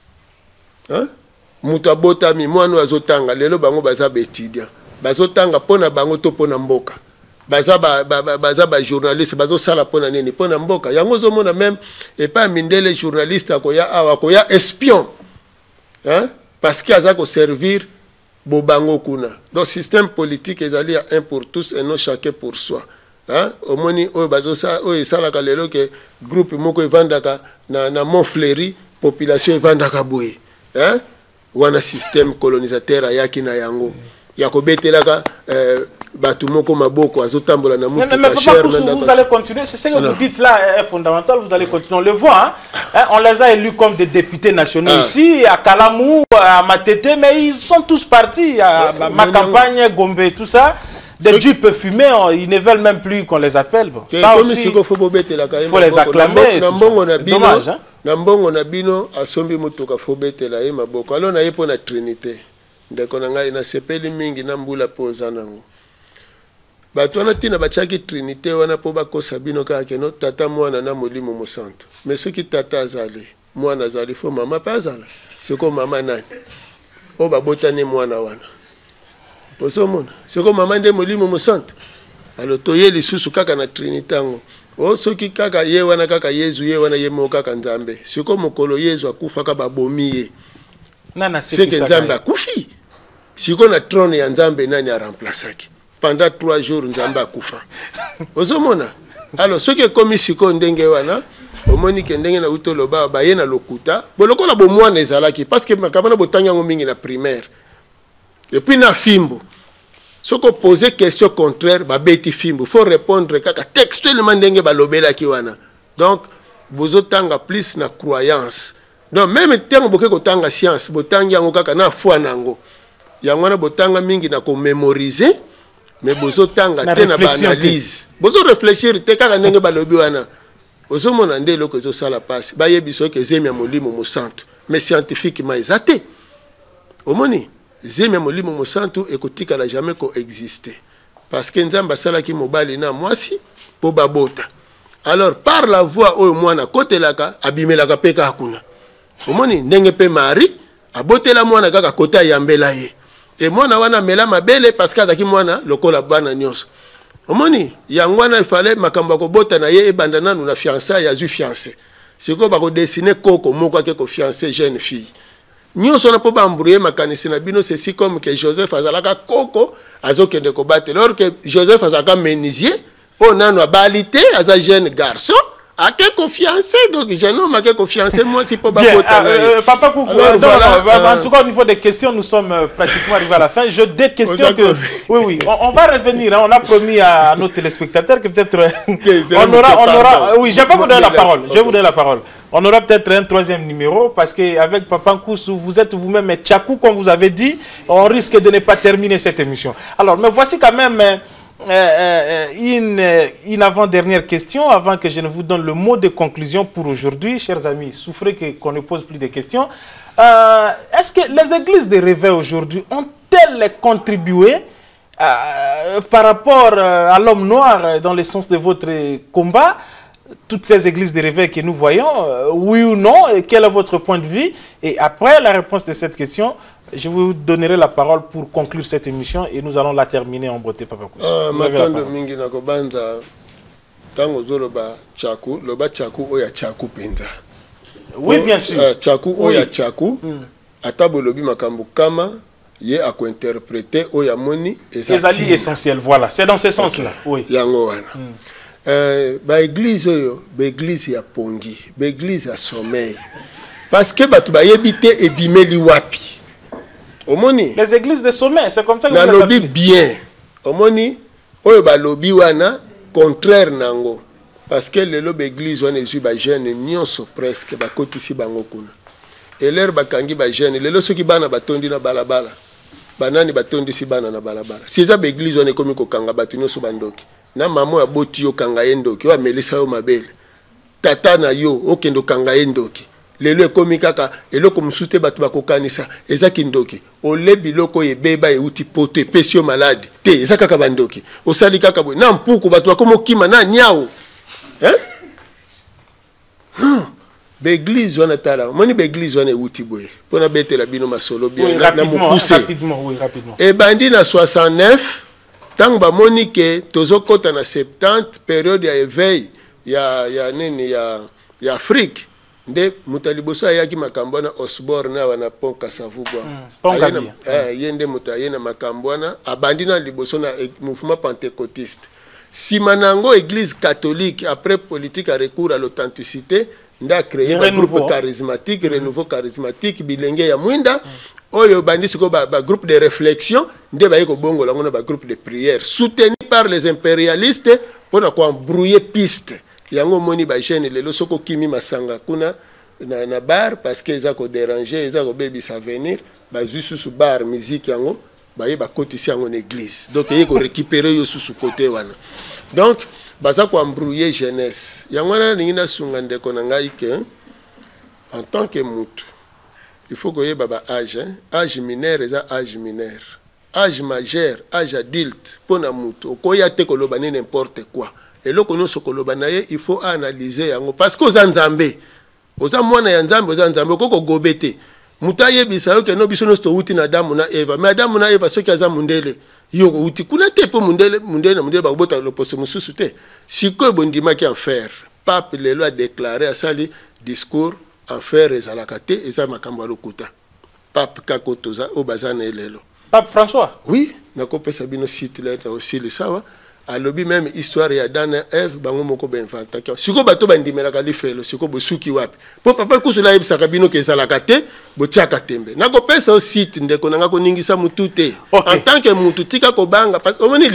Hein? Muta botami mwana azotanga lelo bango baza étudiant. Bazotanga pona bango to pona mboka. Baza ba journaliste bazo sala pona nini pona mboka. Yango zomona même et pas mindele journaliste akoya espion. Hein? Parce qu'il a ko servir bobango kuna. Donc système politique ezali à un pour tous et non chacun pour soi. Hein? Omoni o bazo sa o esala ka lelo ke groupe moko evandaka na Montfleury population evandaka boye. Hein? Wana système colonisateur ayaki na yango. Yakobetelaka batumoko maboko azotambola na mutu mais vous allez continuer, c'est ce que vous dites là est fondamental, vous allez continuer. On le voit, hein? On les a élus comme des députés nationaux ici, à Kalamou, à Matete, mais ils sont tous partis, à ma campagne, Gombe, tout ça. Des jupes fumées, ils ne veulent même plus qu'on les appelle. Bon. Ça aussi, il faut les acclamer. Dommage, hein? Nambongo na bino asombi mutuka fobetela ye maboko alo na yepo na Trinité ndeko na ngai na sepeli mingi na mbula poza nango bato wana tina bachaki Trinité wana po bakosa bino kaka keno tata mwana na molimo mosanto mais soki tata azali mwana azali fo mama pa azala siko mama nani o babotani mwana wana osomona siko mama nde molimo mosanto alo toye lisusu kaka na Trinité ngo o soki kaka ye wana kaka Yesu ye wana ye mo kaka Nzambe siko mokolo Yesu akufa ka babomi ye nana seke Nzambe akufi siko na trône ya Nzambe nani a remplaçaki pendant 3 jours Nzambe akufa ozomona alors soki komi siko ndenge wana omoni ke ndenge na utoloba ba ye na lokuta bolokola bo mwana ezalaki parce que makabana botanya ngo mingi na primaire et puis na fimbo. Si on pose question contraire, il faut répondre textuellement ndenge balobela kiwana. Donc, vous avez plus na croyance. Donc, même temps que vous avez science, vous avez na foi nango. Yangwana botanga mingi na ko mémoriser, mais vous avez na analyse. Vous réfléchir te kaka ndenge balobi wana. Vous mona ndelo ko zo sala passe. Ba yebiso ke zemia molimo mo santo, mais scientifiquement exacté. Omoni Zeme molimo mosantu ekotika la jamais coexister parce que nzamba sala ki mobali na mwasi po babota alors par la voix oyo mwana kotelaka abimelaka peka hakuna omoni ndenge pe mari abotela mwana kaka kota yambela ye et mwana wana mela mabele parce que azaki mwana lokola bana nyonso omoni yangwana ifale makamba ko bota na ye ebanda nanu na fiancé ya zu fiancé siko ba ko dessiner koko moko ke ko fiancé jeune fille. Nous sommes pas embrouillés makanisi na bino c'est comme que Joseph azalaka koko azokende ko battre alors que Joseph azaka menisier on a no balité aza jeune garçon À quel confiance, donc je n'ai pas confiance, moi si pas Papa Koukou, en tout cas au niveau des questions, nous sommes pratiquement arrivés à la fin. Je des questions que... Oui, on va revenir, hein, on a promis à nos téléspectateurs que peut-être on aura... Oui, je vais pas vous donner la parole, je vais vous donner la parole. On aura peut-être un troisième numéro parce qu'avec Papa Koussou, vous êtes vous-même Tchakou, comme vous avez dit, on risque de ne pas terminer cette émission. Alors, mais voici quand même... une avant-dernière question, avant que je ne vous donne le mot de conclusion pour aujourd'hui. Chers amis, souffrez qu'on ne pose plus de questions. Est-ce que les églises de réveil aujourd'hui ont-elles contribué par rapport à l'homme noir dans le sens de votre combat? Toutes ces églises de réveil que nous voyons, oui ou non, et quel est votre point de vue? Et après la réponse de cette question, je vous donnerai la parole pour conclure cette émission et nous allons la terminer en beauté, Papa Koussou. Matondo mingi na kobanza tango zoloba Tchakou, loba Tchakou oya Tchakou penza. Oui, bien sûr. Tchakou oya Tchakou, atabo lobi makambu kama ye a interpréter oya moni ezali essentiel, voilà. C'est dans ce sens-là. Oui. Yango wana. Ba église oyo, ba église ya pongi, ba église ya sommeil. Parce que batu ba yebite ebimeli wapi. Omoni les églises de sommet, c'est comme ça que na lobby bien. Omoni oyo ba lobby wana contraire nango. Parce que le lobby église wana ezu ba jeune nyonso presque ba kotisi bango kuna. Et l'air ba kangi ba jeune, lelo soki bana batondi na balabala. Banani batondi si bana na balabala. Si eza ba église wana ekomi ko kanga batu nyonso bandoki. Na mamo ya boti yo kanga yendoki, wa melisa yo mabele. Tata na yo okendo kanga yendoki. Lelo ekomi kaka eloko mususu te batu bakokanisa eza kindoki olebi loko yebeba euti poto epesi yo malade te eza kaka bandoki osali kaka boye na mpuku batu bakomo kima na nyao be église wana tala moni be église wana euti boye pona betela bino masolo bien na mukuse rapidement e bandi na 69 tango bamoni ke tozokota na 70 période ya éveil ya nini ya Afrique nde mutaliboso ayaki makambo na Osborne na wana pont Kasavu bwa yende mutaye na makambo na abandi na liboso na mouvement pentecôtiste simanango église catholique après politique à recours à l'authenticité nda créé un groupe charismatique renouveau charismatique bilenge ya mwinda oyo bandi siko ba groupe de réflexion nde ba yeko bongo lango na ba groupe de prière soutenu par les impérialistes pour na ko brouiller piste yango moni ba chaîne lelo soko kimi masanga kuna na bar parce que eza ko déranger eza ko baby sa venir ba zusu bar musique yango ba ye ba kotisi yango na église donc ye ko récupérer yo sous côté wana donc baza ko embrouiller jeunesse yango na ninga sunga ndeko na ngai ke en tant que mutu il faut que ye baba âge mineur eza âge mineur âge majeur âge adulte pona mutu okoya te koloba n'importe quoi. Et là, il faut analyser parce que aux Nzambe, aux amwana ya Nzambe, aux Nzambe, koko gobete. Mutaye bisayo ke no bisono sto uti na Adamu na Eva. Mais Adamu na Eva soki aza mundele. Yo uti kuna te po mundele ba bota le poste mususu te. Siko bondima ki enfer. Pape lelo a déclaré à sali discours enfer ezalakate eza makambo lokuta. Pape kakotoza obazana lelo. Pape François. Oui, nakopesa bino site là aussi le sawa. Alobi même histoire ya Dan et Ève bango moko ba inventa siko bato bandimela ka lifelo siko bosuki wapi po papa kusula yebisa kabino ke ezalaka te botiaka tembe nakopesa o site ndeko nanga koningisa mutu te en tant que mutu tika kobanga parce que omoni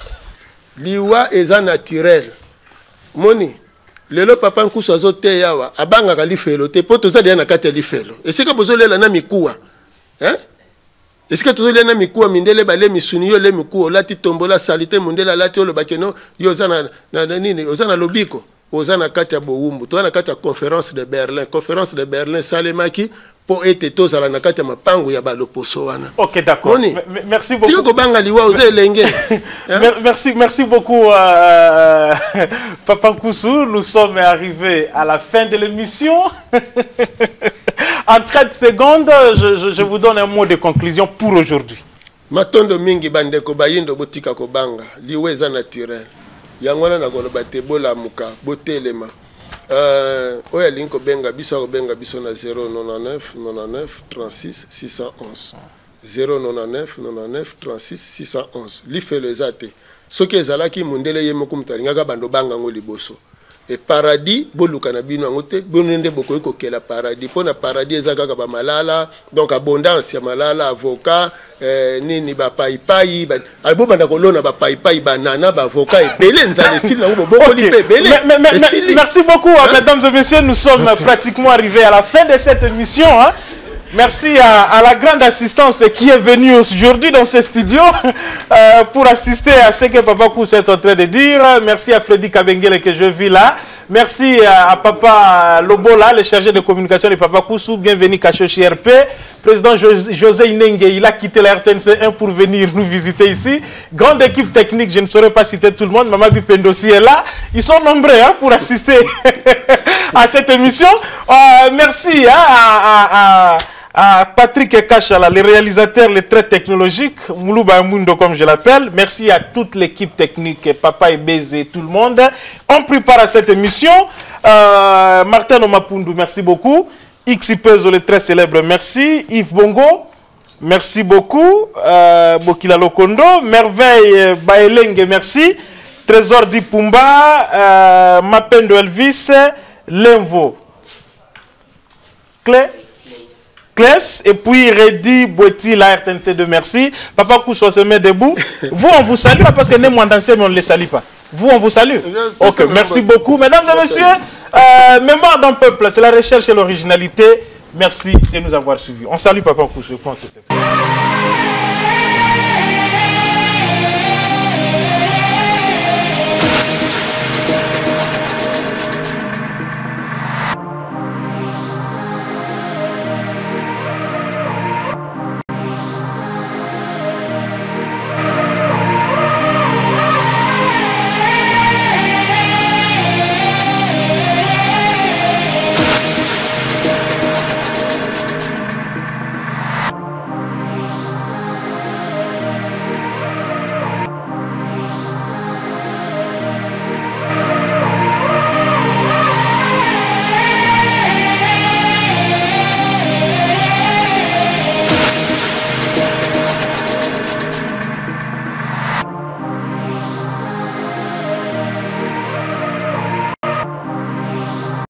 liwa eza naturel moni lelo papa nkusu azote yawa abanga ka lifelo te po tozali na kati ya lifelo esika bozolela na mikuwa est-ce que tu as dit mikuwa mindele bale misuni yo le mikuwa lati tombola salite mundela lati olo bakeno yo zana na nini ozana lobiko ozana kati ya bowumbu to na kati ya conférence de Berlin salemaki po ete tozala na kati ya mapango ya baloposo wana. OK, d'accord. Merci beaucoup. Tiko banga liwa oze lenge. Merci beaucoup Papa Koussou, nous sommes arrivés à la fin de l'émission. En 30 secondes, je vous donne un mot de conclusion pour aujourd'hui. Matondo mingi bandeko bayindo botika kobanga liwe za naturel. Yangwana na koloba te bola muka botelema. Oya linko benga biso na 099 99 36 611. 099 99 36 611. Lifelo ezate. Soki ezalaki mundele ye moko mutalinga bando banga ngo liboso. et paradis boluka na bino ngote bonende bokoyi kokela paradis pona paradis ezaka ba malala donc abondance ya malala avocat nini ba paipai albo banda kolona ba paipai banana ba avocat ebele nzale sili na boko lipe ebele. Merci beaucoup mesdames et messieurs, nous sommes pratiquement arrivés à la fin de cette émission hein. Merci à la grande assistance qui est venue aujourd'hui dans ce studio pour assister à ce que Papa Koussou est en train de dire. Merci à Freddy Kabengele que je vis là. Merci à Papa Lobola, le chargé de communication de Papa Koussou. Bienvenue Kachochi RP. Président José Inenge, il a quitté la RTNC1 pour venir nous visiter ici. Grande équipe technique, je ne saurais pas citer tout le monde. Maman Bipendossi est là. Ils sont nombreux hein, pour assister à cette émission. Merci à Patrick Kachala, le réalisateur, le très technologique, Moulouba Mundo comme je l'appelle. Merci à toute l'équipe technique, Papa et Bézé, tout le monde. On prépare à cette émission. Martin Omapundu, merci beaucoup. Xipezo, le très célèbre, merci. Yves Bongo, merci beaucoup. Bokila Lokondo, Merveille Baelenge, merci. Trésor Dipumba, Mapendo Elvis, Lenvo. Clé et puis Reddy Boiti, la RTNC2, merci. Papa Koussou se met debout. Vous, on vous salue parce que nous, on danse, mais on ne les salue pas. Vous, on vous salue. Ok, merci beaucoup. Mesdames et messieurs, mémoire d'un peuple, c'est la recherche et l'originalité. Merci de nous avoir suivis. On salue Papa Koussou.